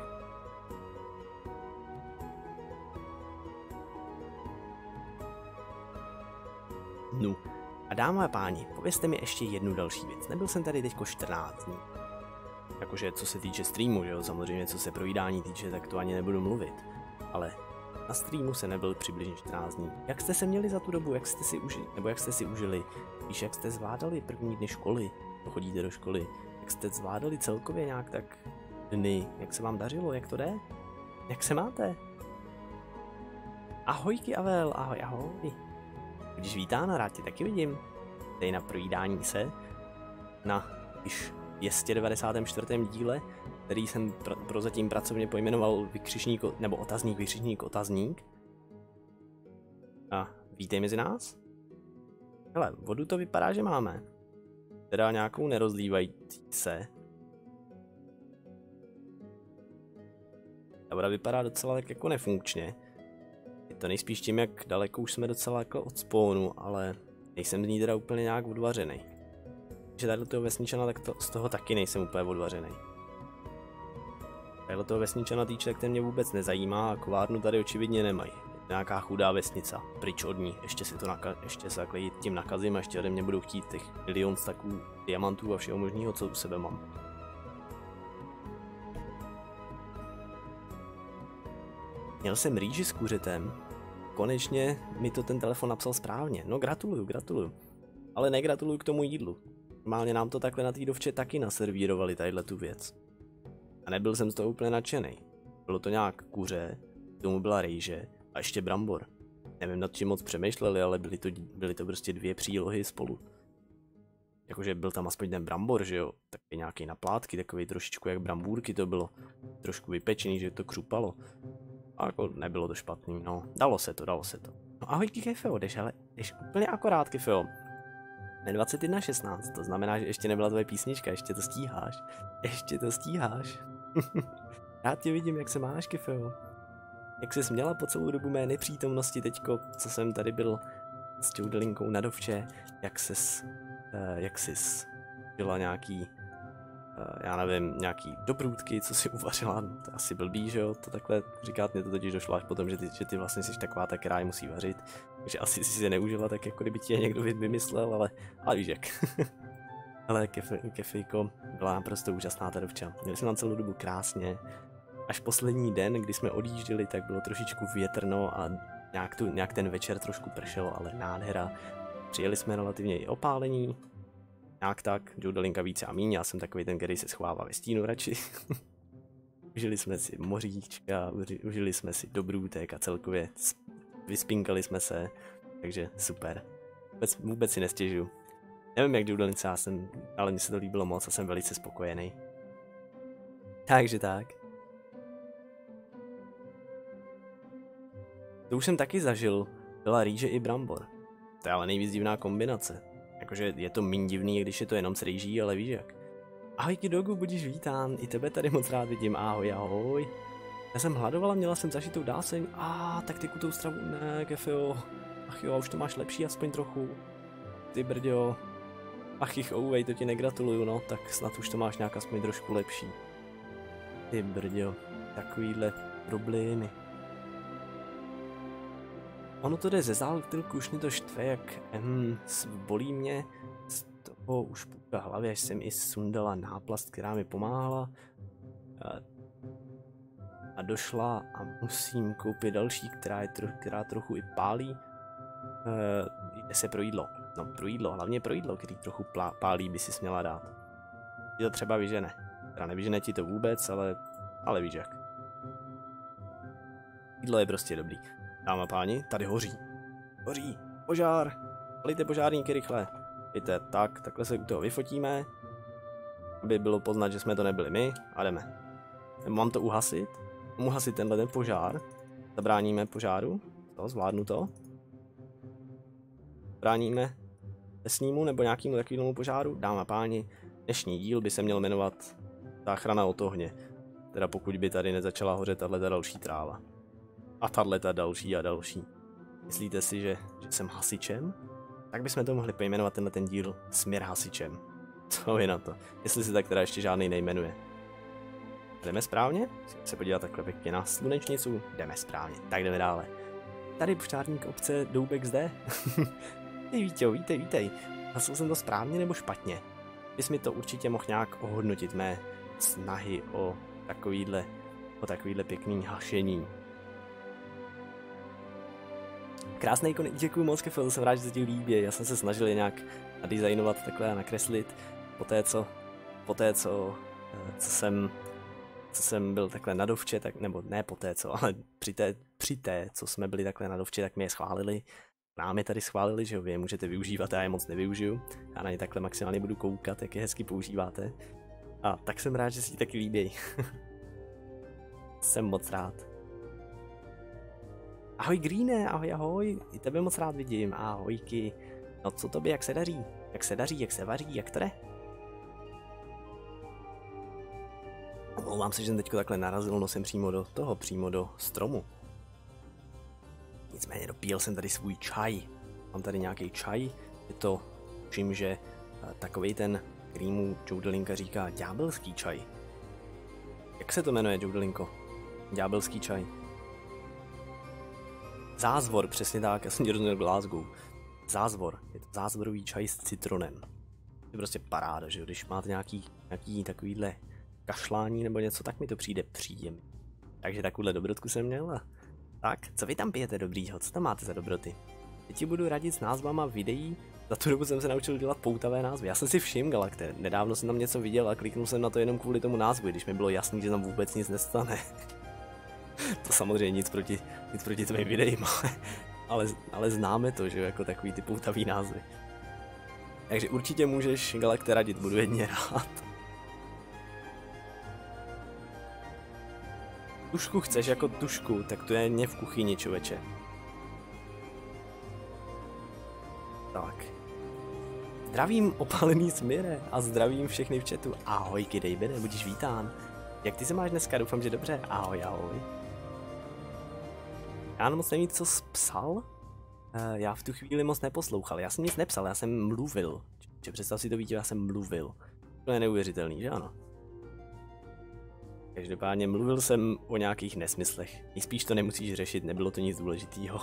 No, a dámy a páni, povězte mi ještě jednu další věc. Nebyl jsem tady teďko 14 dní. Jakože co se týče streamu, že jo, samozřejmě co se projídání týče, tak to ani nebudu mluvit. Ale na streamu se nebyl přibližně 14 dní. Jak jste se měli za tu dobu, jak jste si užili, víš, jak jste zvládali první dny školy, chodíte do školy, jak jste zvládali celkově nějak tak dny, jak se vám dařilo, jak to jde? Jak se máte? Ahojky Avel, ahoj. Když vítána, rád tě taky vidím. Tady na projídání se, na již 294. díle, který jsem prozatím pracovně pojmenoval vykřičník, nebo otazník. A vítej mezi nás. Hele, vodu to vypadá, že máme. Teda nějakou nerozlívající se. Ta voda vypadá docela tak jako nefunkčně. Je to nejspíš tím, jak daleko už jsme docela jako od spawnu, ale nejsem z ní teda úplně nějak odvařený. Že tady toho vesničana, tak z toho taky nejsem úplně odvařený. Tady toho vesničana týče, tak ten mě vůbec nezajímá a kovárnu tady očividně nemají. Nějaká chudá vesnica, pryč od ní, ještě se takhle tím nakazím a ještě ode mě budou chtít těch milion staků diamantů a všeho možného, co u sebe mám. Měl jsem rýži s kuřetem. Konečně mi to ten telefon napsal správně. No gratuluju. Ale negratuluju k tomu jídlu. Normálně nám to takhle na té dovče taky naservírovali tadyhle tu věc. A nebyl jsem z toho úplně nadšenej. Bylo to nějak kuře, k tomu byla rejže a ještě brambor. Nevím, nad čím moc přemýšleli, ale byly to prostě dvě přílohy spolu. Jakože byl tam aspoň ten brambor, že jo, taky nějaký na plátky, takový trošičku jak brambůrky to bylo. Trošku vypečený, že to křupalo. A jako nebylo to špatný, no. Dalo se to. No ahoj, Kefeo, jdeš Ješ úplně akorát, Kefio. Ne 21:16, to znamená, že ještě nebyla tvoje písnička, ještě to stíháš. Ještě to stíháš. Rád tě vidím, jak se máš, Kefio. Jak jsi měla po celou dobu mé nepřítomnosti teďko, co jsem tady byl s Jodelinkou na dovče, jak jsi byla nějaký, já nevím, nějaký dobrůdky, co si uvařila, no, to je asi blbý, že jo, to takhle říkat, mě to totiž došlo až potom, že ty vlastně jsi taková ta, která je musí vařit, takže asi si je neužila tak, jako kdyby ti je někdo vymyslel, ale víš jak. Ale Kefijko byla naprosto úžasná ta dovča, měli jsme tam celou dobu krásně, až poslední den, kdy jsme odjížděli, tak bylo trošičku větrno a nějak ten večer trošku pršelo, ale nádhera. Přijeli jsme relativně i opálení, nějak tak, Jodelinka více a míň, já jsem takový ten, který se schovává ve stínu radši. Užili jsme si moříčka, užili jsme si dobrůtek a celkově vyspinkali jsme se, takže super. Vůbec si nestěžuju. Nevím jak Jodelince, ale mně se to líbilo moc a jsem velice spokojený. Takže tak. To už jsem taky zažil, byla rýže i brambor. To je ale nejvíc divná kombinace. Jakože je to méně divný, když je to jenom s rýží, ale víš jak. Ahoj Kidogu, budíš vítán, i tebe tady moc rád vidím, ahoj, ahoj. Já jsem hladovala, měla jsem zažitou dáseň, tak ty kutou stravu, ne, Kefio. Ach jo, už to máš lepší aspoň trochu. Ty brďo. Ach jich ouvej, to ti negratuluju, no, tak snad už to máš nějak aspoň trošku lepší. Ty brďo, takovýhle problémy. Ono to jde ze záletilku, už mě to štve, jak bolí mě z toho už půlka hlavy, až jsem i sundala náplast, která mi pomáhala. A došla a musím koupit další, která trochu i pálí. Jde se pro jídlo. No pro jídlo, hlavně pro jídlo, který trochu pálí by si směla dát. Ti to třeba vyžene. Teda nevyžene ti to vůbec, ale víš jak. Jídlo je prostě dobrý. Dámy a páni, tady hoří. Hoří, požár. Volejte požárníky rychle. Víte, takhle se u toho vyfotíme, aby bylo poznat, že jsme to nebyli my a jdeme. Mám to uhasit? Mám uhasit tenhle ten požár. Zabráníme požáru. Zvládnu to. Bráníme lesnímu nebo nějakému takovému požáru. Dámy a páni, dnešní díl by se měl jmenovat Záchrana od ohně. Teda pokud by tady nezačala hořet tato další tráva. A tato další a další. Myslíte si, že jsem hasičem? Tak bychom to mohli pojmenovat tenhle ten díl Směr hasičem. Co je na to? Jestli se tak teda ještě žádný nejmenuje. Jdeme správně? Se podívat takhle pěkně na slunečnicu. Jdeme správně. Tak jdeme dále. Tady požárník obce Doubek zde. Ty Víťo, vítej. Hlasil jsem to správně nebo špatně? Bys mi to určitě mohl nějak ohodnotit mé snahy o takovýhle pěkný hašení. Krásný ikony, děkuju moc, Kefil, jsem rád, že se ti líbí. Já jsem se snažil je nějak nadizajnovat takhle a nakreslit. Poté co jsem byl takhle na dovče, nebo ne poté co, ale při té, co jsme byli takhle na dovče, tak mi je schválili. Nám je tady schválili, že vy je můžete využívat, já je moc nevyužiju. Já na ně takhle maximálně budu koukat, jak je hezky používáte. A tak jsem rád, že si ji taky líbí. Jsem moc rád. Ahoj Greene, ahoj, i tebe moc rád vidím, ahojky. No co tobě, jak se daří? Jak se vaří, jak to jde? Omlouvám se, že jsem teďko takhle narazil nosem přímo do stromu. Nicméně dopíjel jsem tady svůj čaj. Mám tady nějaký čaj, je to, tuším, že takovej ten, kterýmu Jodelinka říká ďábelský čaj. Jak se to jmenuje, Jodelinko? Ďábelský čaj. Zázvor, přesně tak, já jsem ti rozuměl Glasgow. Zázvor, je to zázvorový čaj s citronem. To je prostě paráda, že když máte nějaký takovýhle kašlání nebo něco, tak mi to přijde příjemný. Takže takovouhle dobrotku jsem měl a tak, co vy tam pijete dobrýho, co tam máte za dobroty? Teď ti budu radit s názvama videí, za tu dobu jsem se naučil dělat poutavé názvy. Já jsem si všiml, Galakte, nedávno jsem tam něco viděl a kliknul jsem na to jenom kvůli tomu názvu, když mi bylo jasný, že tam vůbec nic nestane. To samozřejmě nic proti tvým videím, ale známe to, že jako takový ty poutavý názvy. Takže určitě můžeš, Galakte, radit, budu jedně rád. Tušku chceš jako tušku, tak to je mě v kuchyni, člověče. Tak. Zdravím opálený Smyre a zdravím všechny v chatu. Ahoj, Kidejbene, budíš vítán. Jak ty se máš dneska? Doufám, že dobře. Ahoj, ahoj. Já moc nevím, co jsi psal. Já v tu chvíli moc neposlouchal. Já jsem nic nepsal, já jsem mluvil. Představ si to, víte, já jsem mluvil. To je neuvěřitelný, že ano? Každopádně mluvil jsem o nějakých nesmyslech. Nejspíš to nemusíš řešit, nebylo to nic důležitýho.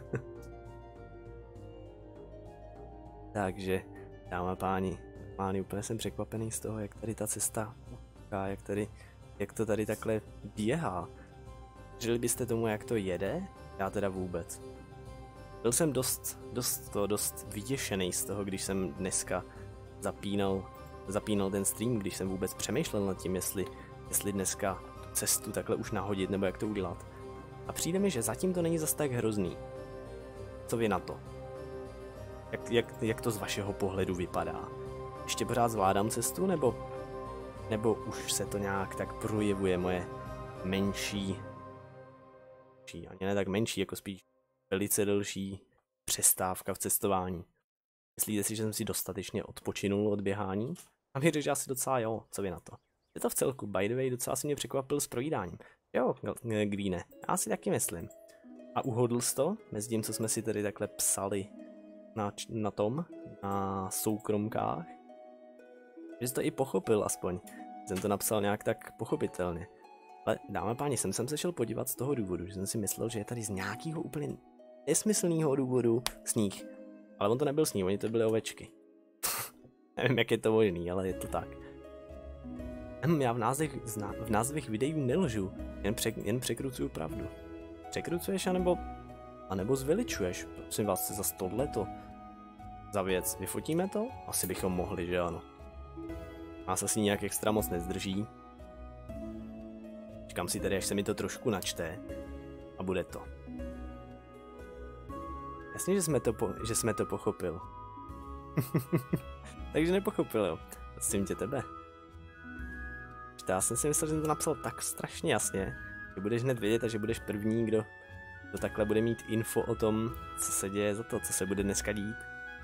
Takže, dámy a páni, úplně jsem překvapený z toho, jak tady ta cesta utíká, jak to tady takhle běhá. Věřili byste tomu, jak to jede? Já teda vůbec. Byl jsem dost vyděšený z toho, když jsem dneska zapínal ten stream, když jsem vůbec přemýšlel nad tím, jestli dneska tu cestu takhle už nahodit, nebo jak to udělat. A přijde mi, že zatím to není zas tak hrozný. Co vy na to? Jak to z vašeho pohledu vypadá? Ještě pořád zvládám cestu, nebo už se to nějak tak projevuje moje menší, ani ne tak menší, jako spíš velice delší přestávka v cestování. Myslíte si, že jsem si dostatečně odpočinul od běhání? A věřím, že asi docela jo, co vy na to? Je to v celku, by the way, docela si mě překvapil s projídáním. Jo, Greene, já si taky myslím. A uhodl jsi to, mezi tím, co jsme si tady takhle psali na soukromkách? Že jsi to i pochopil aspoň. Jsem to napsal nějak tak pochopitelně. Ale dámy a páni, jsem se šel podívat z toho důvodu, že jsem si myslel, že je tady z nějakého úplně nesmyslného důvodu sníh. Ale on to nebyl sníh, oni to byly ovečky. Nevím, jak je to možný, ale je to tak. Já v názvech videí nelžu, jen překrucuju pravdu. Překrucuješ anebo zveličuješ? Prosím vás, se za tohleto za věc. Vyfotíme to? Asi bychom mohli, že ano. Nás asi nějak extra moc nezdrží. Čekám si tady, až se mi to trošku načte. A bude to. Jasně, že jsme to pochopil. Takže nepochopil, jo. Prosím tě tebe. Já jsem si myslel, že jsem to napsal tak strašně jasně, že budeš hned vědět a že budeš první, kdo takhle bude mít info o tom, co se děje za to, co se bude dneska dít.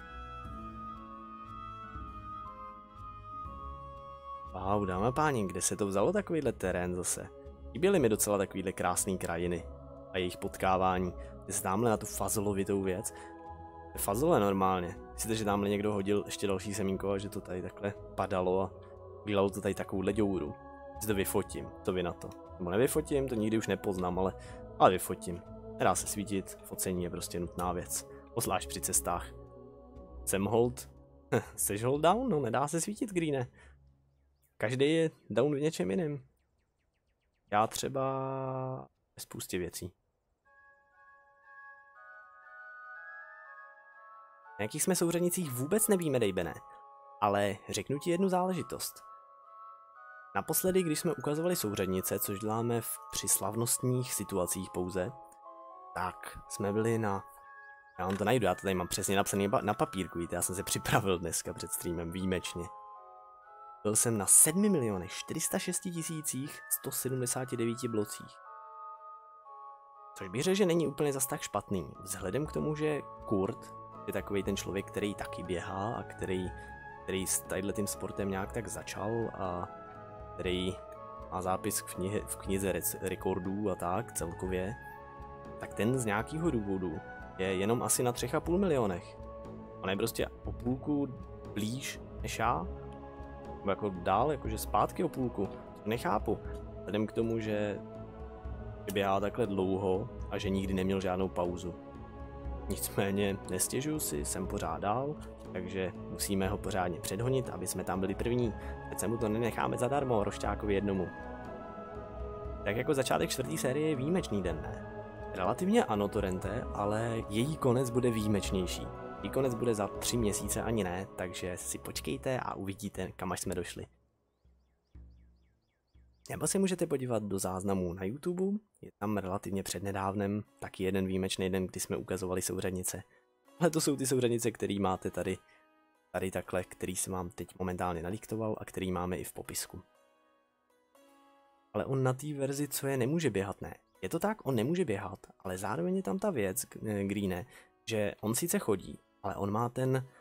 Wow, dámy a páni, kde se to vzalo takovýhle terén zase? Chyběly mi docela takovýhle krásný krajiny a jejich potkávání. Když se dámhle na tu fazolovitou věc. Fazole normálně. Myslíte, že tamhle někdo hodil ještě další semínko a že to tady takhle padalo a vylalo to tady takovou leďouru. Si to vyfotím, to vy na to. Nebo nevyfotím, to nikdy už nepoznám, ale vyfotím. Nedá se svítit, focení je prostě nutná věc. Oslášť při cestách. Jsem hold. Jseš hold down? No nedá se svítit, Greene. Každý je down v něčem jiném. Já třeba ve spoustě věcí. Na jakých jsme souřadnicích vůbec nevíme, Dejbene. Ale řeknu ti jednu záležitost. Naposledy, když jsme ukazovali souřadnice, což děláme při slavnostních situacích pouze, tak jsme byli na... Já vám to najdu, já to tady mám přesně napsaný na papírku, víte, já jsem se připravil dneska před streamem výjimečně. Byl jsem na 7 406 179 blocích. Což bych řekl, že není úplně zas tak špatný, vzhledem k tomu, že Kurt je takovej ten člověk, který taky běhá a který s tím sportem nějak tak začal a který má zápis v knize rekordů a tak celkově, tak ten z nějakého důvodu je jenom asi na 3,5 milionech. On je prostě o půlku blíž než já. Nebo jako dál, jakože zpátky o půlku. To nechápu. Vzhledem k tomu, že běhá takhle dlouho a že nikdy neměl žádnou pauzu. Nicméně nestěžuju si, jsem pořád dál, takže musíme ho pořádně předhonit, aby jsme tam byli první. Teď se mu to nenecháme zadarmo, Rošťákovi jednomu. Tak jako začátek 4. série je výjimečný den, ne? Relativně ano, Torrente, ale její konec bude výjimečnější. Její konec bude za 3 měsíce ani ne, takže si počkejte a uvidíte, kam až jsme došli. Nebo se můžete podívat do záznamů na YouTube, je tam relativně přednedávnem taky jeden výjimečný den, kdy jsme ukazovali souřadnice. Ale to jsou ty souřadnice, který máte tady takhle, který jsem vám teď momentálně nadiktoval a který máme i v popisku. Ale on na té verzi, co je, nemůže běhat, ne. Je to tak, on nemůže běhat, ale zároveň je tam ta věc, Greene, že on sice chodí, ale on má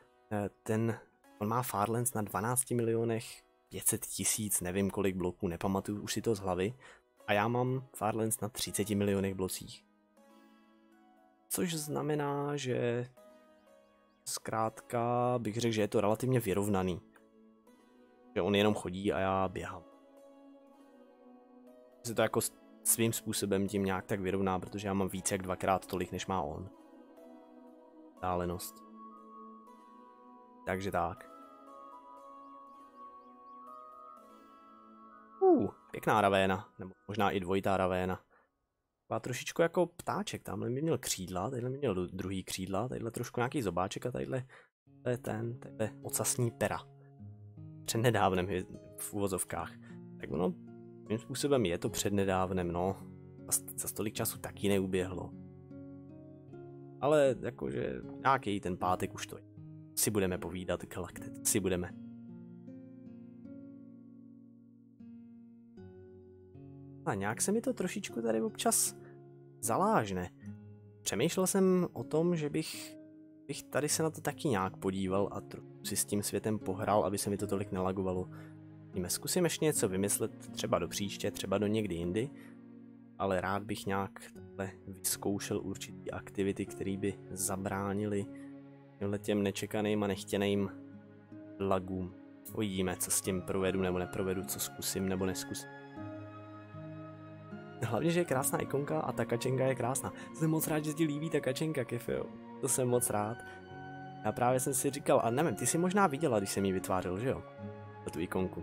on má Farlands na 12 milionech 500 tisíc, nevím kolik bloků, nepamatuju už si to z hlavy. A já mám Farlands na 30 milionech blocích. Což znamená, že zkrátka bych řekl, že je to relativně vyrovnaný. Že on jenom chodí a já běhám. Se to jako svým způsobem tím nějak tak vyrovná, protože já mám více jak 2x tolik, než má on. Dálenost. Takže tak. Pěkná ravéna, nebo možná i dvojitá ravéna. Taková trošičku jako ptáček, tamhle by měl křídla, tadyhle by měl druhý křídla, tadyhle trošku nějaký zobáček a tadyhle je ocasní pera. Přednedávnem v uvozovkách. Tak ono, tím způsobem je to přednedávnem, no. Za tolik času taky neuběhlo. Ale jakože nějaký ten pátek už to je. Si budeme povídat, Galakte, si budeme. A nějak se mi to trošičku tady občas zalážne. Přemýšlel jsem o tom, že bych tady se na to taky nějak podíval a si s tím světem pohrál, aby se mi to tolik nelagovalo. Zkusím ještě něco vymyslet, třeba do příště, třeba do někdy jindy, ale rád bych nějak takhle vyzkoušel určitý aktivity, které by zabránily těm nečekaným a nechtěným lagům. Uvidíme, co s tím provedu nebo neprovedu, co zkusím nebo neskusím. Hlavně, že je krásná ikonka a ta kačenka je krásná. Jsem moc rád, že ti líbí ta kačenka, Kefio. To jsem moc rád. Já právě jsem si říkal, a nevím, ty jsi možná viděla, když jsem ji vytvářel, že jo? Tu ikonku.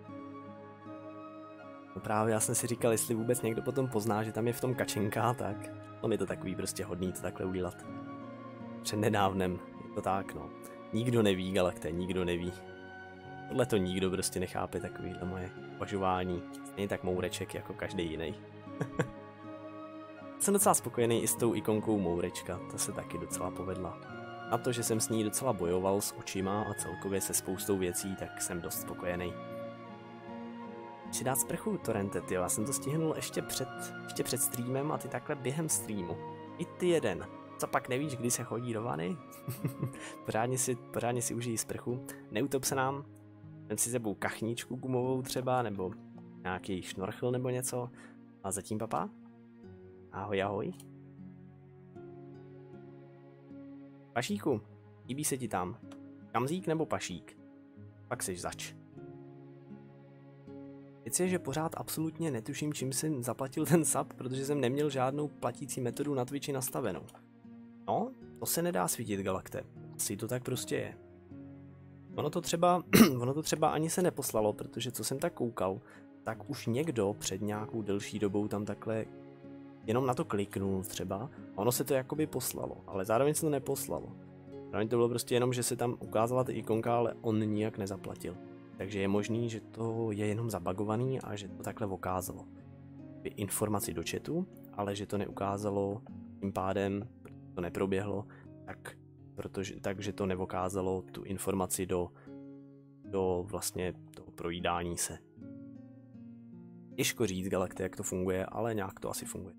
No právě já jsem si říkal, jestli vůbec někdo potom pozná, že tam je v tom kačenka, tak to je to takový prostě hodný to takhle udělat. Přednedávnem, je to tak, no. Nikdo neví, Galakte, nikdo neví. Tohle to nikdo prostě nechápe, takovýhle moje uvažování. Stejně tak moureček jako každý jiný. Jsem docela spokojený i s tou ikonkou mourečka, ta se taky docela povedla. Na to, že jsem s ní docela bojoval s očima a celkově se spoustou věcí, tak jsem dost spokojený. Si dát sprchu, Torrente, tyjo, já jsem to stihnul ještě před streamem a ty takhle během streamu. I ty jeden. Co pak nevíš, kdy se chodí do vany? pořádně si užij sprchu. Neutop se nám. Vem si sebou kachničku gumovou třeba, nebo nějaký šnorchl nebo něco. A zatím papa. Ahoj, ahoj. Pašíku, líbí se ti tam? Kamzík nebo pašík? Pak seš zač. Věc je, že pořád absolutně netuším, čím jsem zaplatil ten sub, protože jsem neměl žádnou platící metodu na Twitchi nastavenou. No, to se nedá svítit, Galakte. Asi to tak prostě je. Ono to třeba ani se neposlalo, protože co jsem tak koukal, tak už někdo před nějakou delší dobou tam takhle jenom na to kliknul třeba a ono se to jakoby poslalo, ale zároveň se to neposlalo. Zároveň to bylo prostě jenom, že se tam ukázala ta ikonka, ale on nijak nezaplatil. Takže je možný, že to je jenom zabagovaný a že to takhle ukázalo. Informaci do chatu, ale že to neukázalo, tím pádem to neproběhlo, takže to nevokázalo tu informaci do vlastně toho projídání se. Těžko říct, Galakte, jak to funguje, ale nějak to asi funguje.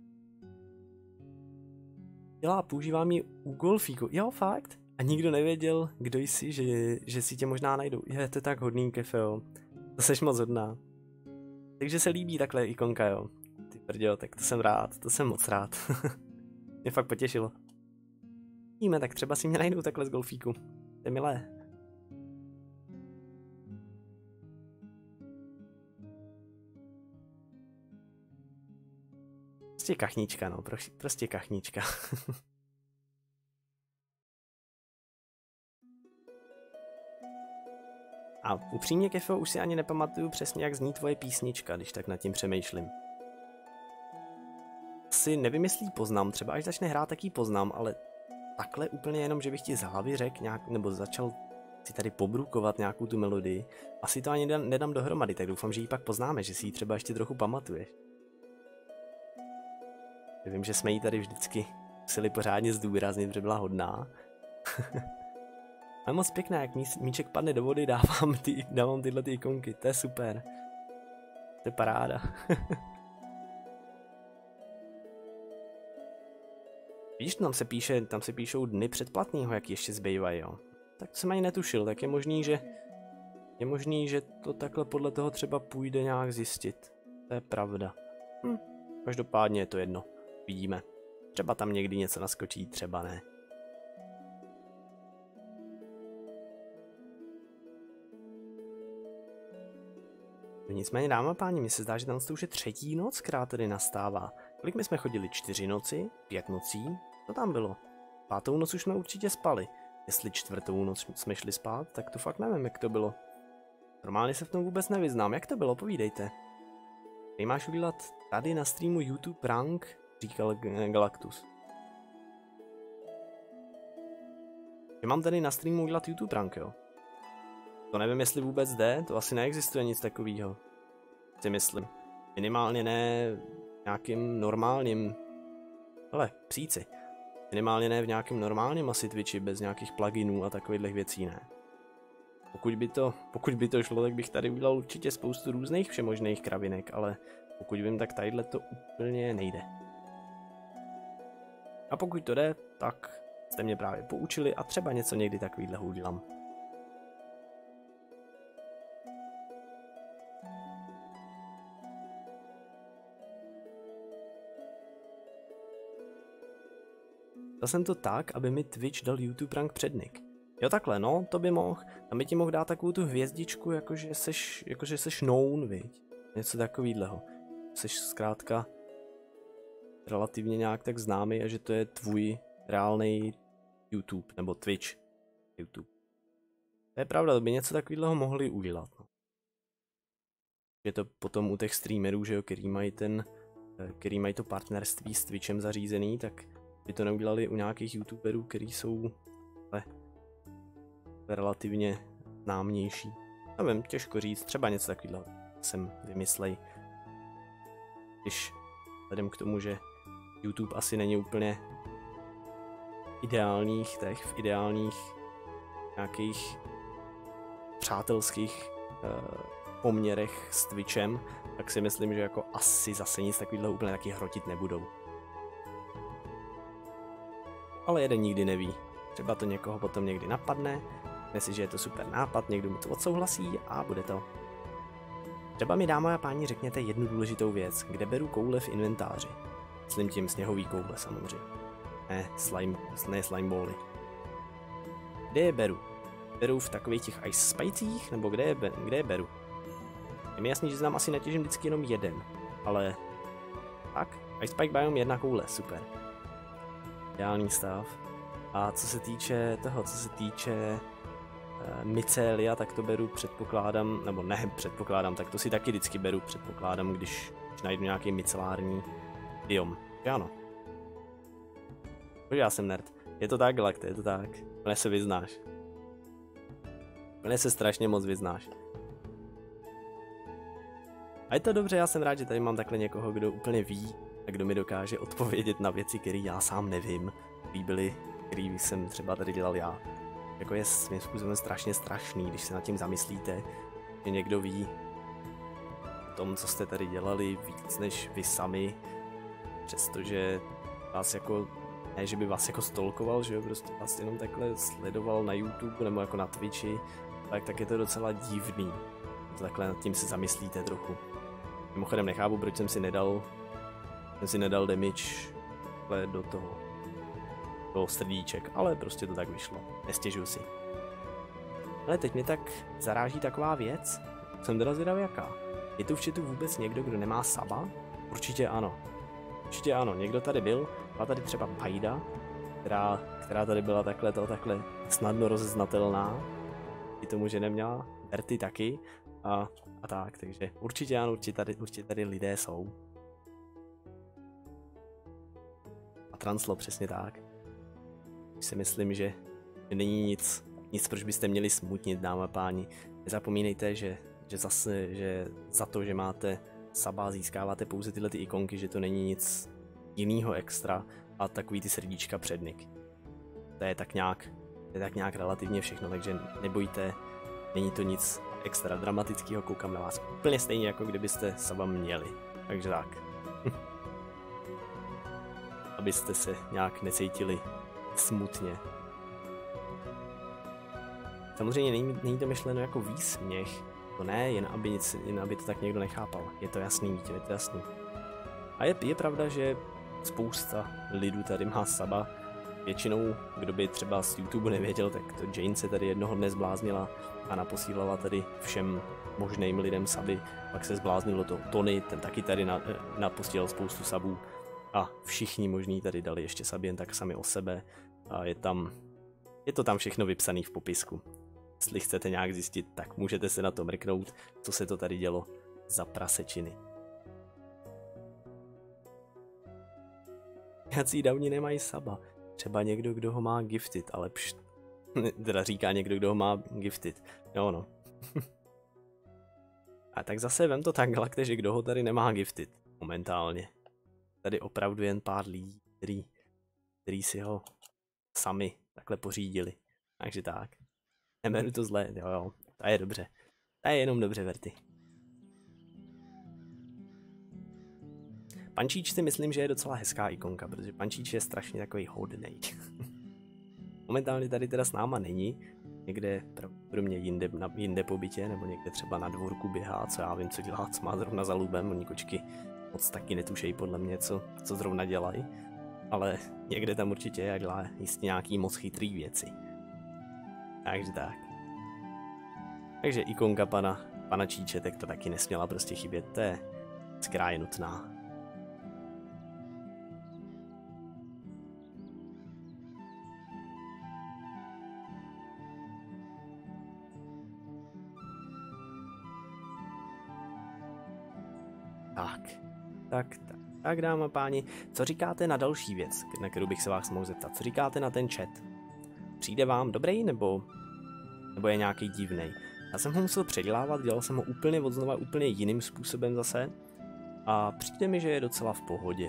Používám ji u golfíku. Jo, fakt? A nikdo nevěděl, kdo jsi, že si tě možná najdou. Je, to je tak hodný, Kefeo. To seš moc hodná. Takže se líbí takhle ikonka, jo. Ty prděl, tak to jsem rád, to jsem moc rád. Mě fakt potěšilo. Víme, tak třeba si mě najdou takhle z golfíku. To je milé. Prostě kachnička, no, prostě kachnička. A upřímně, Kefo, už si ani nepamatuju přesně, jak zní tvoje písnička, když tak nad tím přemýšlím. Si nevím, jestli poznám, třeba až začne hrát, tak ji poznám, ale takhle úplně jenom, že bych ti z hlavy řekl nějak, nebo začal si tady pobrukovat nějakou tu melodii. Asi to ani nedám dohromady, tak doufám, že ji pak poznáme, že si ji třeba ještě trochu pamatuješ. Vím, že jsme ji tady vždycky museli pořádně zdůraznit, protože byla hodná. Ale moc pěkná, jak míček padne do vody, dávám tyhle ty ikonky, to je super. To je paráda. Vidíš, tam se píšou dny předplatného, jak ještě zbývají, jo. Tak to jsem ani netušil, tak je možný, že to takhle podle toho třeba půjde nějak zjistit. To je pravda. Každopádně je to jedno. Vidíme. Třeba tam někdy něco naskočí, třeba ne. Nicméně, dámy a páni, mi se zdá, že tam už je 3. noc, která tady nastává. Kolik my jsme chodili? 4 noci? 5 nocí? Co tam bylo? 5. noc už jsme určitě spali. Jestli 4. noc jsme šli spát, tak to fakt nevím, jak to bylo. Normálně se v tom vůbec nevyznám. Jak to bylo? Povídejte. Ty máš udělat tady na streamu YouTube prank, říkal Galactus. Že mám tady na streamu udělat YouTube prank, jo? To nevím, jestli vůbec jde, to asi neexistuje nic takového. Si myslím. Minimálně ne v nějakým normálním... Hele, příci. Minimálně ne v nějakém normálním asi Twitchi, bez nějakých pluginů a takových věcí, ne. Pokud by to šlo, tak bych tady udělal určitě spoustu různých všemožných kravinek, ale pokud vím, tak tadyhle to úplně nejde. A pokud to jde, tak jste mě právě poučili a třeba něco někdy takovýhle udělám. Dal jsem to tak, aby mi Twitch dal YouTube rank přednik. Jo takhle, no, to by mohl. Tam by ti mohl dát takovou tu hvězdičku, jakože seš known, viď? Něco takovýhleho. Seš zkrátka relativně nějak tak známý a že to je tvůj reálný YouTube, nebo Twitch YouTube. To je pravda, to by něco takovýhleho mohli udělat. No. Je to potom u těch streamerů, že jo, který mají to partnerství s Twitchem zařízený, tak by to neudělali u nějakých youtuberů, který jsou relativně známější. Nevím, těžko říct, třeba něco takového jsem vymyslej. Když vzhledem k tomu, že YouTube asi není úplně v ideálních nějakých přátelských poměrech s Twitchem, tak si myslím, že jako asi zase nic takového úplně taky hrotit nebudou. Ale jeden nikdy neví. Třeba to někoho potom někdy napadne, myslí, že je to super nápad, někdo mu to odsouhlasí a bude to. Třeba mi, dámy a páni, řekněte jednu důležitou věc, kde beru koule v inventáři. Myslím tím sněhový koule samozřejmě. Ne slimebally. Kde je beru? Beru v takových těch ice spicích, nebo kde je beru? Je mi jasný, že znám asi natěžím vždycky jenom jeden, ale tak, ice spike biome 1 koule, super. Ideální stav. A co se týče mycelia, tak to beru, předpokládám, nebo ne předpokládám, tak to si taky vždycky beru, předpokládám, když najdu nějaký mycelární biom. Ano. Já jsem nerd. Je to tak, Galakte, je to tak. Plně se vyznáš. Plně se strašně moc vyznáš. A je to dobře, já jsem rád, že tady mám takhle někoho, kdo úplně ví a kdo mi dokáže odpovědět na věci, které já sám nevím, který jsem třeba tady dělal já. Jako je svým způsobem strašně strašný, když se nad tím zamyslíte, že někdo ví o tom, co jste tady dělali, víc než vy sami, přestože vás jako, ne, že by vás jako stalkoval, že jo, prostě vás jenom takhle sledoval na YouTube nebo jako na Twitchi, tak je to docela divný. Takhle nad tím se zamyslíte trochu. Mimochodem nechápu, proč jsem si nedal damage do toho srdíček, ale prostě to tak vyšlo. Nestěžuji si. Ale teď mě tak zaráží taková věc. Jsem teda zvědavý jaká. Je tu v chatu vůbec někdo, kdo nemá saba? Určitě ano. Určitě ano, někdo tady byl. Byla tady třeba Pajda, která tady byla takhle snadno rozeznatelná. I tomu, že neměla. Berty taky. A tak, takže určitě ano, určitě tady lidé jsou. A Translo přesně tak. Si myslím, že není nic, proč byste měli smutnit, dámy a páni. Nezapomínejte, že za to, že máte saba, získáváte pouze tyhle ty ikonky, že to není nic jiného extra a takový ty srdíčka přednik. To je tak nějak relativně všechno, takže nebojte, není to nic extra dramatického, koukám na vás úplně stejně, jako kdybyste saba měli. Takže tak. abyste se nějak necítili smutně. Samozřejmě není to myšleno jako výsměch, to ne, jen aby to tak někdo nechápal. Je to jasný, Vítě, je to jasný. A je pravda, že spousta lidů tady má suba. Většinou, kdo by třeba z YouTube nevěděl, tak to Jane se tady jednoho dne zbláznila a naposílala tady všem možným lidem suby. Pak se zbláznilo to Tony, ten taky tady naposílal spoustu subů. A všichni možní tady dali ještě suby jen tak sami o sebe. A je to tam všechno vypsané v popisku. Jestli chcete nějak zjistit, tak můžete se na to mrknout, co se to tady dělo za prasečiny. Jací downi nemají suba. Třeba někdo, kdo ho má gifted, ale teda říká někdo, kdo ho má gifted. Jo no. A tak zase vem to tak, Galakte, že kdo ho tady nemá gifted momentálně. Tady opravdu jen pár lidí, který si ho sami takhle pořídili. Takže tak. Neberu to zlé, jo, to je dobře. To je jenom dobře, Verty. Pančíč si myslím, že je docela hezká ikonka, protože Pančíč je strašně takový hodnej. Momentálně tady teda s náma není, někde pro mě jinde po bytě, nebo někde třeba na dvorku běhá, co já vím, co dělá, co má zrovna za lubem, oni kočky moc taky netušejí podle mě, co zrovna dělají, ale někde tam určitě je a dělá jistě nějaký moc chytrý věci. Takže tak. Takže ikonka pana Číčetek to taky nesměla prostě chybět, to je která je nutná. Tak dámy a páni, co říkáte na další věc, na kterou bych se vás mohl zeptat? Co říkáte na ten chat? Přijde vám dobrý, nebo je nějaký divnej? Já jsem ho musel předělávat, dělal jsem ho úplně od znova, úplně jiným způsobem zase. A přijde mi, že je docela v pohodě.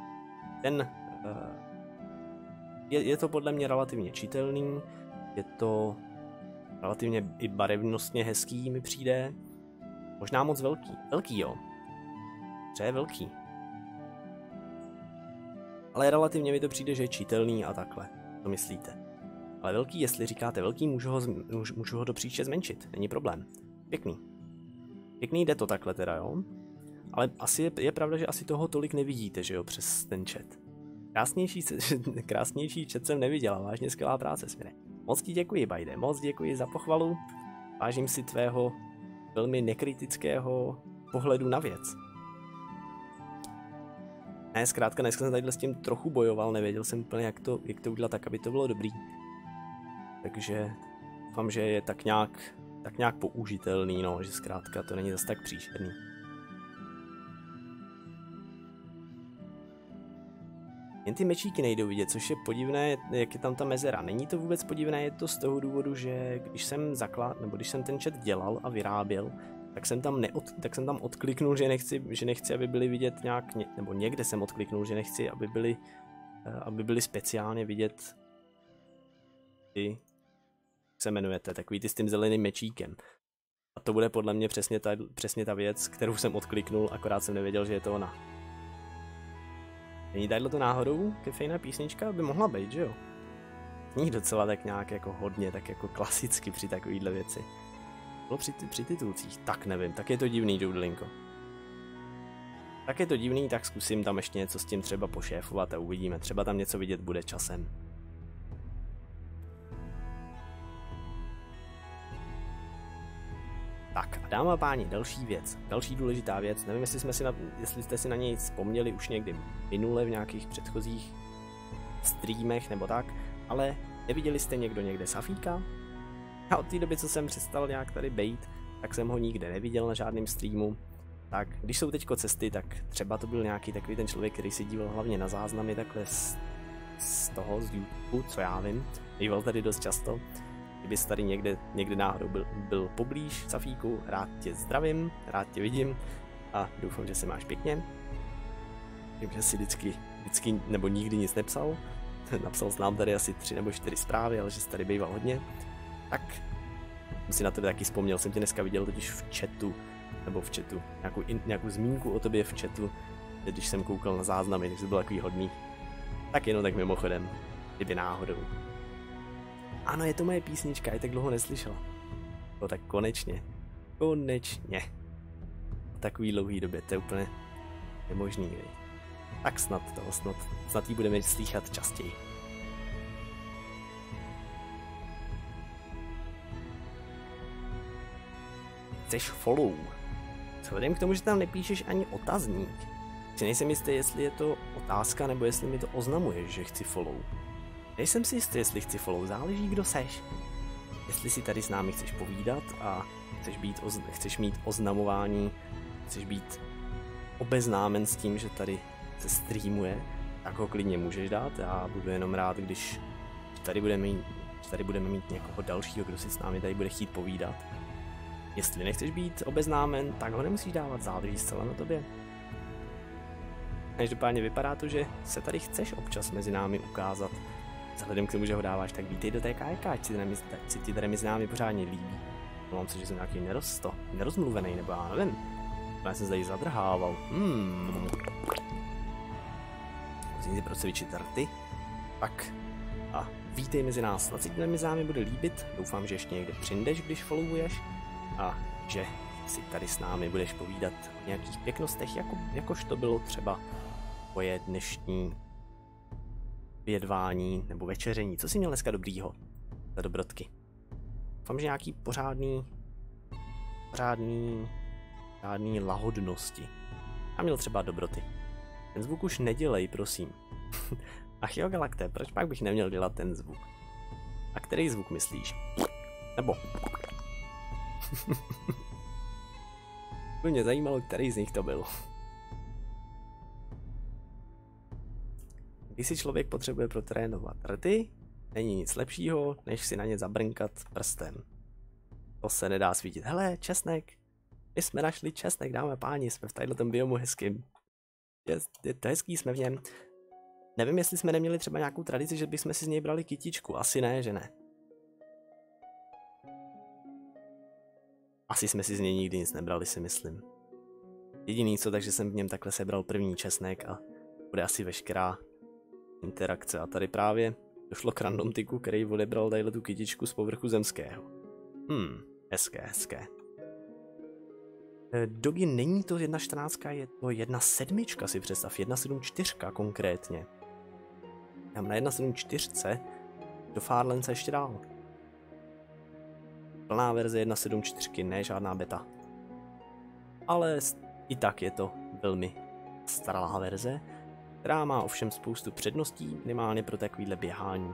Je to podle mě relativně čitelný, je to relativně i barevnostně hezký mi přijde. Možná moc velký. Velký jo. Co je velký? Ale relativně mi to přijde, že je čitelný a takhle. Co myslíte? Ale velký, jestli říkáte velký, můžu ho do příště zmenšit. Není problém. Pěkný. Pěkný jde to takhle teda, jo? Ale asi je pravda, že asi toho tolik nevidíte, že jo, přes ten chat. Krásnější chat jsem neviděla, vážně skvělá práce, Smire. Moc ti děkuji, Bajde, moc děkuji za pochvalu. Vážím si tvého velmi nekritického pohledu na věc. Ne, zkrátka dneska jsem tady s tím trochu bojoval, nevěděl jsem úplně, jak to udělat tak, aby to bylo dobrý. Takže doufám, že je tak nějak použitelný, no, že zkrátka to není zase tak příšerný. Jen ty mečíky nejdou vidět, což je podivné, jak je tam ta mezera. Není to vůbec podivné, je to z toho důvodu, že když jsem ten chat dělal a vyráběl, tak jsem tam odkliknul, že nechci, aby byly vidět nějak, nebo někde jsem odkliknul, že nechci, aby byly speciálně vidět ty, jak se jmenujete, takový ty s tím zeleným mečíkem. A to bude podle mě přesně ta věc, kterou jsem odkliknul, akorát jsem nevěděl, že je to ona. Není tadyhle to náhodou kefejná písnička? By mohla být, že jo? Zní docela tak nějak jako hodně, tak jako klasicky při takovýhle věci. Bylo při titulcích, tak nevím, tak je to divný, Doodlinko. Tak je to divný, tak zkusím tam ještě něco s tím třeba pošéfovat a uvidíme, třeba tam něco vidět bude časem. Tak a dámy a páni, další důležitá věc, nevím, jestli jste si na něj vzpomněli už někdy minule v nějakých předchozích streamech nebo tak, ale neviděli jste někde Safíka? A od té doby, co jsem přestal nějak tady bejt, tak jsem ho nikde neviděl na žádném streamu. Tak když jsou teďko cesty, tak třeba to byl nějaký takový ten člověk, který si díval hlavně na záznamy takhle z YouTube, co já vím. Díval tady dost často. Kdybys tady někde náhodou byl poblíž, Safíku, rád tě zdravím, rád tě vidím a doufám, že se máš pěkně. Vím, že si vždycky nebo nikdy nic nepsal. Napsal jsi nám tady asi 3 nebo 4 zprávy, ale že jsi tady býval hodně. Tak jsem si na tebe taky vzpomněl, jsem tě dneska viděl totiž v chatu, nějakou zmínku o tobě v chatu, když jsem koukal na záznamy, takže to bylo takový hodný. Tak jenom tak mimochodem, kdyby náhodou. Ano, je to moje písnička, já tak dlouho neslyšela. No tak konečně. Konečně. Po takový dlouhý době, to je úplně nemožný, vej. Tak snad jí budeme slýchat častěji. Chceš follow? Vzhledem k tomu, že tam nepíšeš ani otazník, si nejsem jistý, jestli je to otázka, nebo jestli mi to oznamuješ, že chci follow. Nejsem si jistý, jestli chci follow, záleží, kdo seš. Jestli si tady s námi chceš povídat a chceš mít oznamování, chceš být obeznámen s tím, že tady se streamuje, tak ho klidně můžeš dát. Já budu jenom rád, když tady budeme mít někoho dalšího, kdo si s námi tady bude chtít povídat. Jestli nechceš být obeznámen, tak ho nemusíš dávat, záleží zcela na tobě. Každopádně vypadá to, že se tady chceš občas mezi námi ukázat. Vzhledem k tomu, že ho dáváš, tak vítej do té kajka, ať si ti tady mezi námi pořádně líbí. Mám se, že jsem nějaký nerozmluvený, nebo já nevím. Já jsem se tady zadrhával. Musím si procvičit rty. Tak. A vítej mezi nás. Snad si mezi námi bude líbit. Doufám, že ještě někde přijdeš, když followuješ. A že si tady s námi budeš povídat o nějakých pěknostech, jakož to bylo třeba tvoje dnešní vědvání nebo večeření. Co jsi měl dneska dobrýho za dobrodky? Doufám, že nějaký pořádný lahodnosti. A měl třeba dobroty. Ten zvuk už nedělej, prosím. Ach jo, Galakté, proč pak bych neměl dělat ten zvuk? A který zvuk myslíš? Nebo? By mě zajímalo, který z nich to byl. Když si člověk potřebuje protrénovat rty, není nic lepšího, než si na ně zabrnkat prstem. To se nedá svítit. Hele, česnek! My jsme našli česnek, dámy a páni, jsme v tadyhletom biomu hezkým. Je to hezký, jsme v něm. Nevím, jestli jsme neměli třeba nějakou tradici, že bychom si z něj brali kytičku. Asi ne, že ne. Asi jsme si z něj nikdy nic nebrali, si myslím. Jediný co, takže jsem v něm takhle sebral první česnek a bude asi veškerá interakce. A tady právě došlo k random tiku, který odebral tadyhle tu kytičku z povrchu zemského. Hezké. Dogi, není to 1.14, je to 1.7, si představ, 1.7.4 konkrétně. Tam na 1.7.4 do Farlance ještě dál. Plná verze 1.7.4, ne žádná beta. Ale i tak je to velmi stará verze, která má ovšem spoustu předností, minimálně pro takovýhle běhání.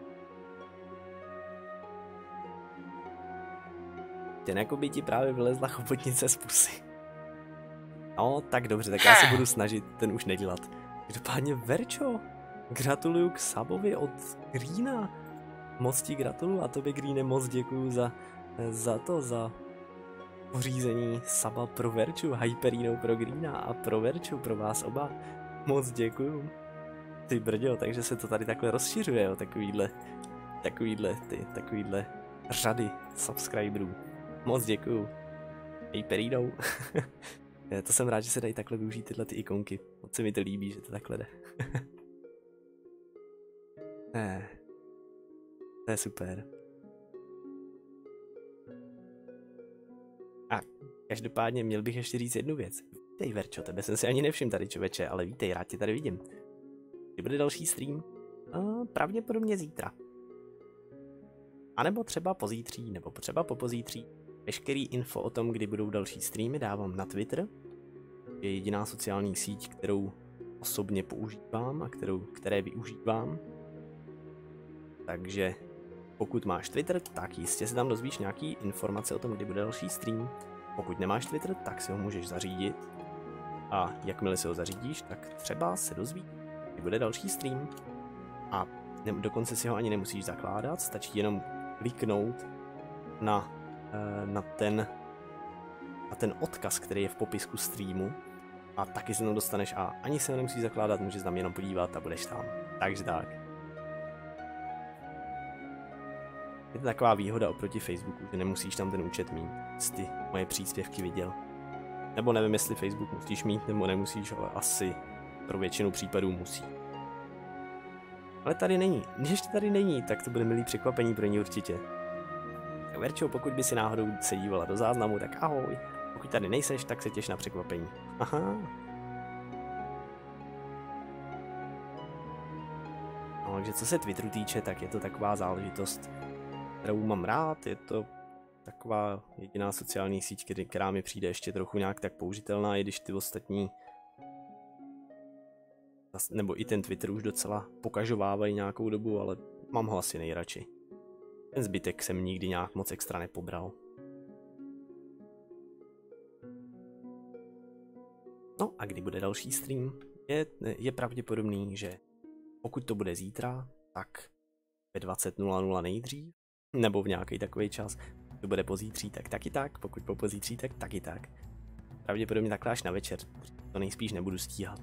Ten jako by ti právě vylezla chobotnice z pusy. No, tak dobře, tak já se budu snažit ten už nedělat. Každopádně Verčo, gratuluju k subovi od Greena. Moc ti gratuluju a tobě, Greene, moc děkuju za pořízení suba pro Verču, Hyperino pro Greena a pro Verču, pro vás oba. Moc děkuju. Ty brďo, takže se to tady takhle rozšiřuje, jo, takovýhle řady subscriberů. Moc děkuju. Hyperino. To jsem rád, že se dají takhle využít tyhle ty ikonky. Moc se mi to líbí, že to takhle jde. To je super. A každopádně měl bych ještě říct jednu věc. Vítej, Verčo, tebe jsem si ani nevšiml tady, čověče, ale vítej, rád tě tady vidím. Kdy bude další stream? Pravděpodobně zítra. A nebo třeba pozítří, nebo třeba popozítří. Veškerý info o tom, kdy budou další streamy, dávám na Twitter. Je jediná sociální síť, kterou osobně používám a které využívám. Takže pokud máš Twitter, tak jistě se tam dozvíš nějaký informace o tom, kdy bude další stream. Pokud nemáš Twitter, tak si ho můžeš zařídit. A jakmile si ho zařídíš, tak třeba se dozví, kdy bude další stream. A dokonce si ho ani nemusíš zakládat, stačí jenom kliknout na ten odkaz, který je v popisku streamu. A taky se tam dostaneš a ani se ho nemusíš zakládat, můžeš tam jenom podívat a budeš tam. Takže tak. Je to taková výhoda oproti Facebooku, že nemusíš tam ten účet mít, jestli ty moje příspěvky viděl. Nebo nevím, jestli Facebook musíš mít nebo nemusíš, ale asi pro většinu případů musí. Ale tady není. Když tady není, tak to bude milý překvapení pro ní určitě. Tak Verčo, pokud by si náhodou se dívala do záznamu, tak ahoj. Pokud tady nejseš, tak se těš na překvapení. Aha. No, takže co se Twitteru týče, tak je to taková záležitost, kterou mám rád. Je to taková jediná sociální síť, která mi přijde ještě trochu nějak tak použitelná, i když ty ostatní, nebo i ten Twitter už docela pokažovávají nějakou dobu, ale mám ho asi nejradši. Ten zbytek jsem nikdy nějak moc extra nepobral. No a kdy bude další stream? Je pravděpodobný, že pokud to bude zítra, tak ve 20:00 nejdřív, nebo v nějaký takový čas. To bude pozítří, tak taky tak, pokud po pozítří, tak taky tak. Pravděpodobně takhle až na večer, to nejspíš nebudu stíhat.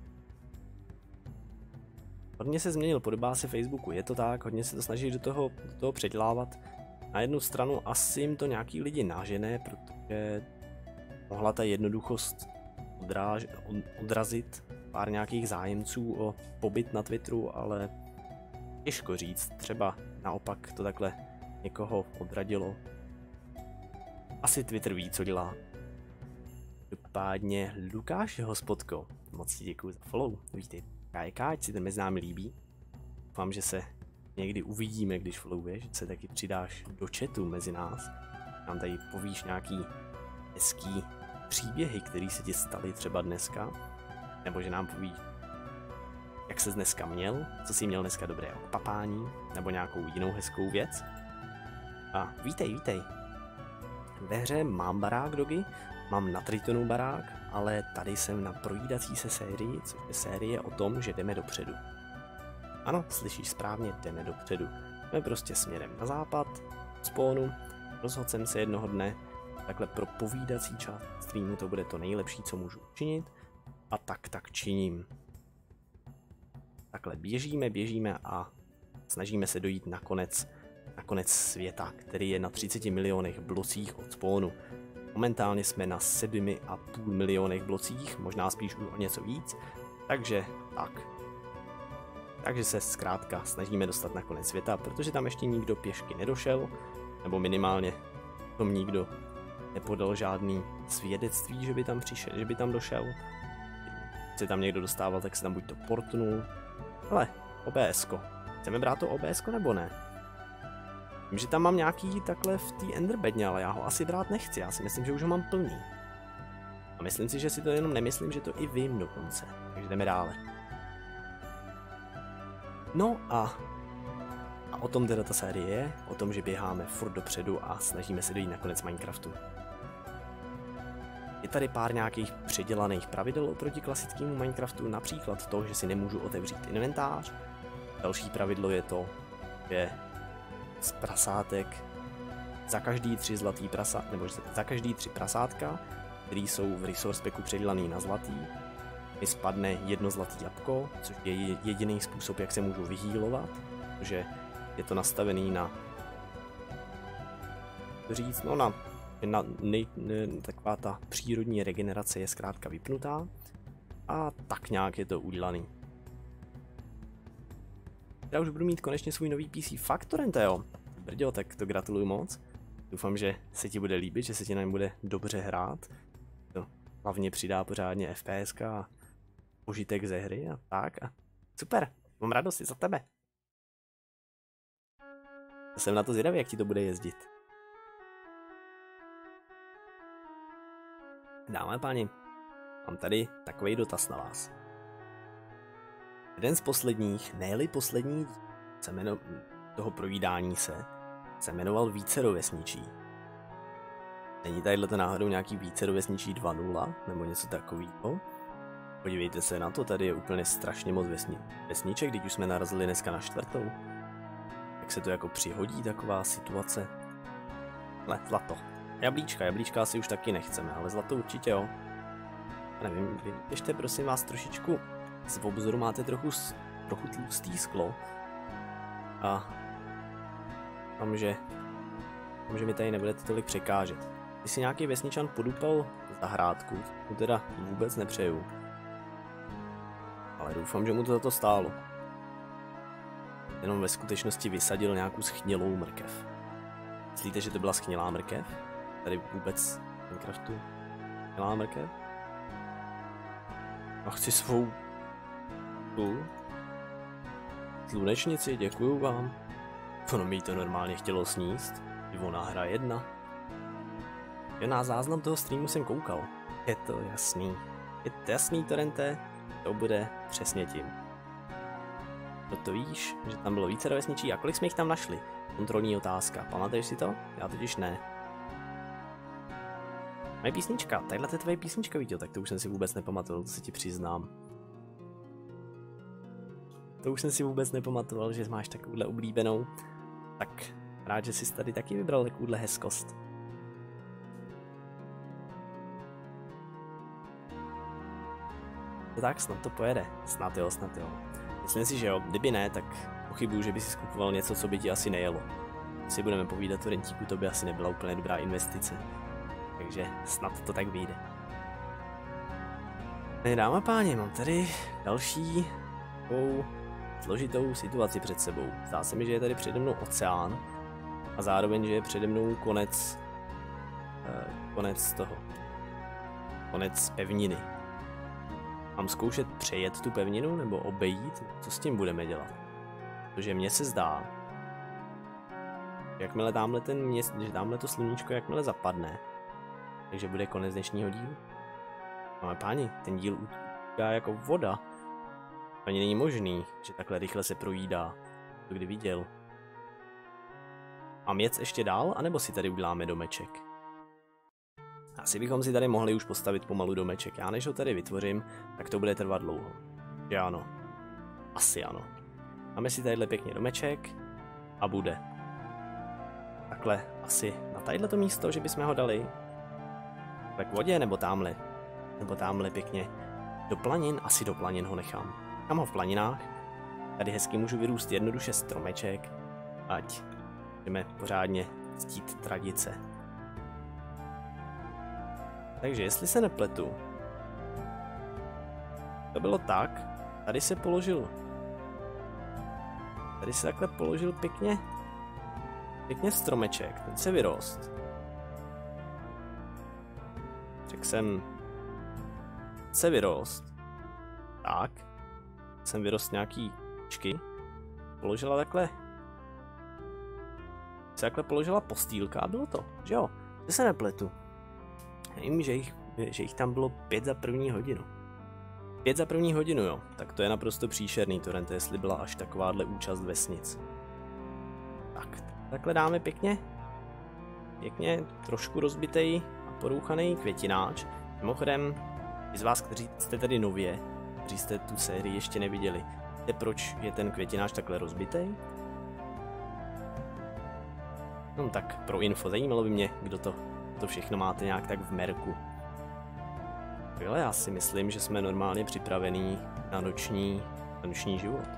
Hodně se změnil podobáse Facebooku, je to tak, hodně se to snaží do toho předělávat. Na jednu stranu asi jim to nějaký lidi nažené, protože mohla ta jednoduchost odrazit pár nějakých zájemců o pobyt na Twitteru, ale těžko říct, třeba naopak to takhle někoho odradilo. Asi Twitter ví, co dělá. Dopádně Lukáš hospodko, moc ti děkuji za follow, vítej. Ať si ten mezi námi líbí. Doufám, že se někdy uvidíme, když followuješ, že se taky přidáš do chatu mezi nás. Nám tady povíš nějaký hezký příběhy, které se ti staly třeba dneska. Nebo že nám povíš, jak ses dneska měl, co jsi měl dneska dobré od papání, nebo nějakou jinou hezkou věc. A vítej. Ve hře mám barák dogy, mám na Tritonu barák, ale tady jsem na projídací se sérii, což je série o tom, že jdeme dopředu. Ano, slyšíš správně, jdeme dopředu. Jdeme prostě směrem na západ, spawnu, rozhodl jsem se jednoho dne, takhle pro povídací část streamu to bude to nejlepší, co můžu učinit, a tak činím. Takhle běžíme a snažíme se dojít na konec světa, který je na 30 milionech blocích od spawnu. Momentálně jsme na 7,5 milionech blocích, možná spíš už o něco víc, takže se zkrátka snažíme dostat na konec světa, protože tam ještě nikdo pěšky nedošel, nebo minimálně tom nikdo nepodal žádný svědectví, že by tam přišel, že by tam došel. Když se tam někdo dostával, tak se tam buď to portnul. Ale OBS-ko. Chceme brát to OBS-ko nebo ne? Vím, že tam mám nějaký takhle v té Enderbedně, ale já ho asi brát nechci, já si myslím, že už ho mám plný. A myslím si, že si to jenom nemyslím, že to i vím dokonce. Takže jdeme dále. No a o tom teda ta série je, o tom, že běháme furt dopředu a snažíme se dojít na konec Minecraftu. Je tady pár nějakých předělaných pravidel oproti klasickému Minecraftu, například to, že si nemůžu otevřít inventář. Další pravidlo je to, že z prasátek za každý 3 zlatý prasát, nebo za každý 3 prasátka, které jsou v resource packu předělaný na zlatý, mi spadne 1 zlatý jabko, což je jediný způsob, jak se můžu vyhýlovat, protože je to nastavený na taková ta přírodní regenerace je zkrátka vypnutá a tak nějak je to udělaný. Já už budu mít konečně svůj nový PC fakt, Torrenteo. Brďo, tak to gratuluju moc. Doufám, že se ti bude líbit, že se ti na něm bude dobře hrát. To hlavně přidá pořádně FPS a požitek ze hry a tak. A super, mám radost i za tebe. Jsem na to zvědavý, jak ti to bude jezdit. Dámy a páni, mám tady takový dotaz na vás. Jeden z posledních, ne-li poslední toho provídání se jmenoval Vícerovesničí. Není tadyhle náhodou nějaký Vícerovesničí 2.0 nebo něco takového? Podívejte se na to, tady je úplně strašně moc vesniček, když už jsme narazili dneska na 4. Jak se to jako přihodí taková situace? Ale zlato. Jablíčka asi už taky nechceme, ale zlato určitě jo. Nevím, ještě prosím vás trošičku z obzoru, máte trochu tlustý sklo. A doufám, že mi tady nebudete tolik překážet. Když si nějaký vesničan podupal zahrádku, to teda vůbec nepřeju. Ale doufám, že mu to za to stálo. jenom ve skutečnosti vysadil nějakou schnilou mrkev. Myslíte, že to byla schnilá mrkev? Tady vůbec v Minecraftu schnilá mrkev? A chci svou tu slunečnici, děkuju vám. Ono mi to normálně chtělo sníst. I ona hra jedna. Já na záznam toho streamu jsem koukal. Je to jasný. Je to jasný, Torrente? To bude přesně tím. To víš, že tam bylo více vesničí a kolik jsme jich tam našli? Kontrolní otázka. Pamatuješ si to? Já totiž ne. Moje písnička. Tadyhle je tvoje písnička, Vítě, tak to už jsem si vůbec nepamatoval, to se ti přiznám. To už jsem si vůbec nepamatoval, že máš takovouhle oblíbenou. Tak rád, že jsi tady taky vybral takovouhle hezkost. To tak, snad to pojede. Snad jo, snad jo. Myslím si, že jo. Kdyby ne, tak pochybuju, že by si skupoval něco, co by ti asi nejelo. Si budeme povídat o rentíku, to by asi nebyla úplně dobrá investice. Takže snad to tak vyjde. Dámy a páni, mám tady další takovou složitou situaci před sebou. Zdá se mi, že je tady přede mnou oceán a zároveň, že je přede mnou konec pevniny. Mám zkoušet přejet tu pevninu nebo obejít? Co s tím budeme dělat? Protože mně se zdá, jakmile tamhle to sluníčko jakmile zapadne, takže bude konec dnešního dílu. Máme páni, ten díl utíká jako voda. Ani není možný, že takhle rychle se projídá. To kdy viděl. Mám jet ještě dál, anebo si tady uděláme domeček? Asi bychom si tady mohli už postavit pomalu domeček. Já než ho tady vytvořím, tak to bude trvat dlouho. Že ano. Asi ano. Máme si tadyhle pěkně domeček a bude. Takhle asi na tadyhle místo, že bychom ho dali. Tak k vodě nebo tamhle. Nebo tamhle pěkně do planin. Asi do planin ho nechám. Nechám ho v planinách. Tady hezky můžu vyrůst jednoduše stromeček. Ať jdeme pořádně ctít tradice. Takže jestli se nepletu, to bylo tak, tady se takhle položil pěkně stromeček, ten se vyrost. Řekl jsem, se vyrost, tak, jsem vyrost nějaký čky, položila takhle, se takhle položila postýlka a bylo to, že jo, že se nepletu. Vím, že jich tam bylo 5 za první hodinu. 5 za první hodinu, jo. Tak to je naprosto příšerný, Torrente, jestli byla až takováhle účast vesnic. Tak, takhle dáme pěkně trošku rozbitej a porouchaný květináč. Mimochodem, i z vás, kteří jste tady nově, kteří jste tu sérii ještě neviděli, víte, proč je ten květináč takhle rozbitej? No tak pro info, zajímalo by mě, kdo to všechno máte nějak tak v merku. Ale já si myslím, že jsme normálně připravení na noční život.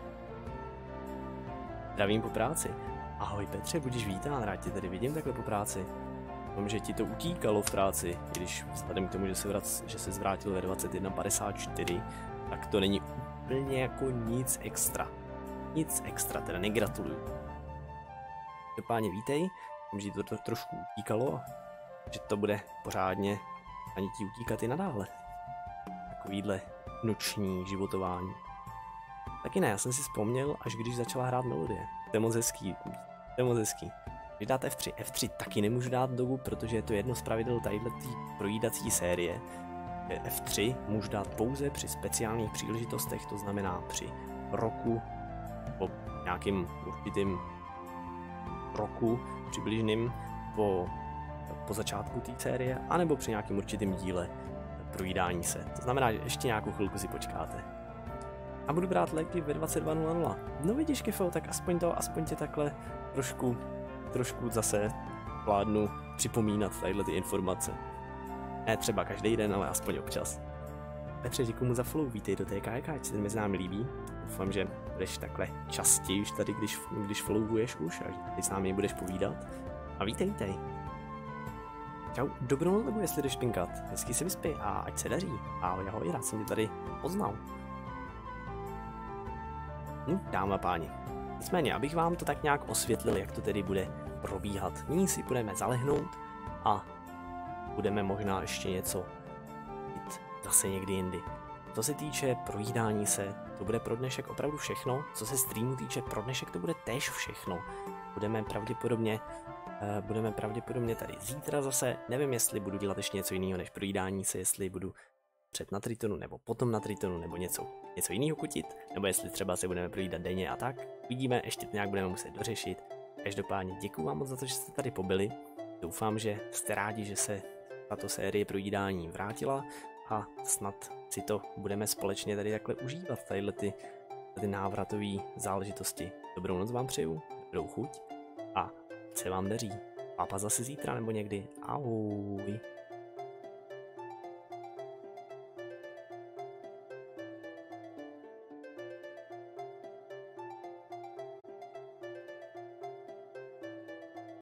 Zdravím po práci. Ahoj Petře, budíš vítán, rád tě tady vidím takhle po práci. Vím, že ti to utíkalo v práci, i když vzhledem k tomu, že se zvrátil ve 21:54, tak to není úplně jako nic extra. Nic extra, teda negratuluju. Páni, vítej, vím, že to trošku utíkalo, že to bude pořádně ani ti utíkat i nadále. Takovýhle noční životování. Taky ne, já jsem si vzpomněl, až když začala hrát melodie. To je moc hezký. Když dáte F3, F3 taky nemůžu dát dobu, protože je to jedno z pravidel tadyhle projídací série. F3 můžu dát pouze při speciálních příležitostech, to znamená při roku, po nějakým určitým roku přibližným po začátku té série, anebo při nějakém určitém díle projídání se. To znamená, že ještě nějakou chvilku si počkáte. A budu brát léky ve 22:00. No vidíš, Kefo, tak aspoň tě takhle trošku zase vládnu připomínat tadyhle ty informace. Ne třeba každý den, ale aspoň občas. Petře, děkuji mu za follow, vítej do TKK, ať se ten mezi námi líbí. Doufám, že budeš takhle častěji už tady, když followuješ už a teď s námi budeš povídat. A vítej. Čau, dobrou dobu, jestli jdeš pinkat. Hezky se vyspí a ať se daří. Ahoj, rád jsem tě tady poznal. Dámy a páni. Nicméně, abych vám to tak nějak osvětlil, jak to tedy bude probíhat. Nyní si budeme zalehnout a budeme možná ještě něco jít zase někdy jindy. Co se týče projídání se, to bude pro dnešek opravdu všechno. Co se streamu týče, pro dnešek to bude též všechno. Budeme pravděpodobně tady zítra zase. Nevím, jestli budu dělat ještě něco jiného než projídání se, jestli budu před na Tritonu nebo potom na Tritonu nebo něco jiného kutit, nebo jestli třeba se budeme projídat denně a tak. Vidíme, ještě to nějak budeme muset dořešit. Každopádně děkuji vám moc za to, že jste tady pobyli. Doufám, že jste rádi, že se tato série projídání vrátila a snad si to budeme společně tady takhle užívat, tadyhle ty návratové záležitosti. Dobrou noc vám přeju, dobrou chuť a se vám daří. Papa zase zítra nebo někdy. Ahoj.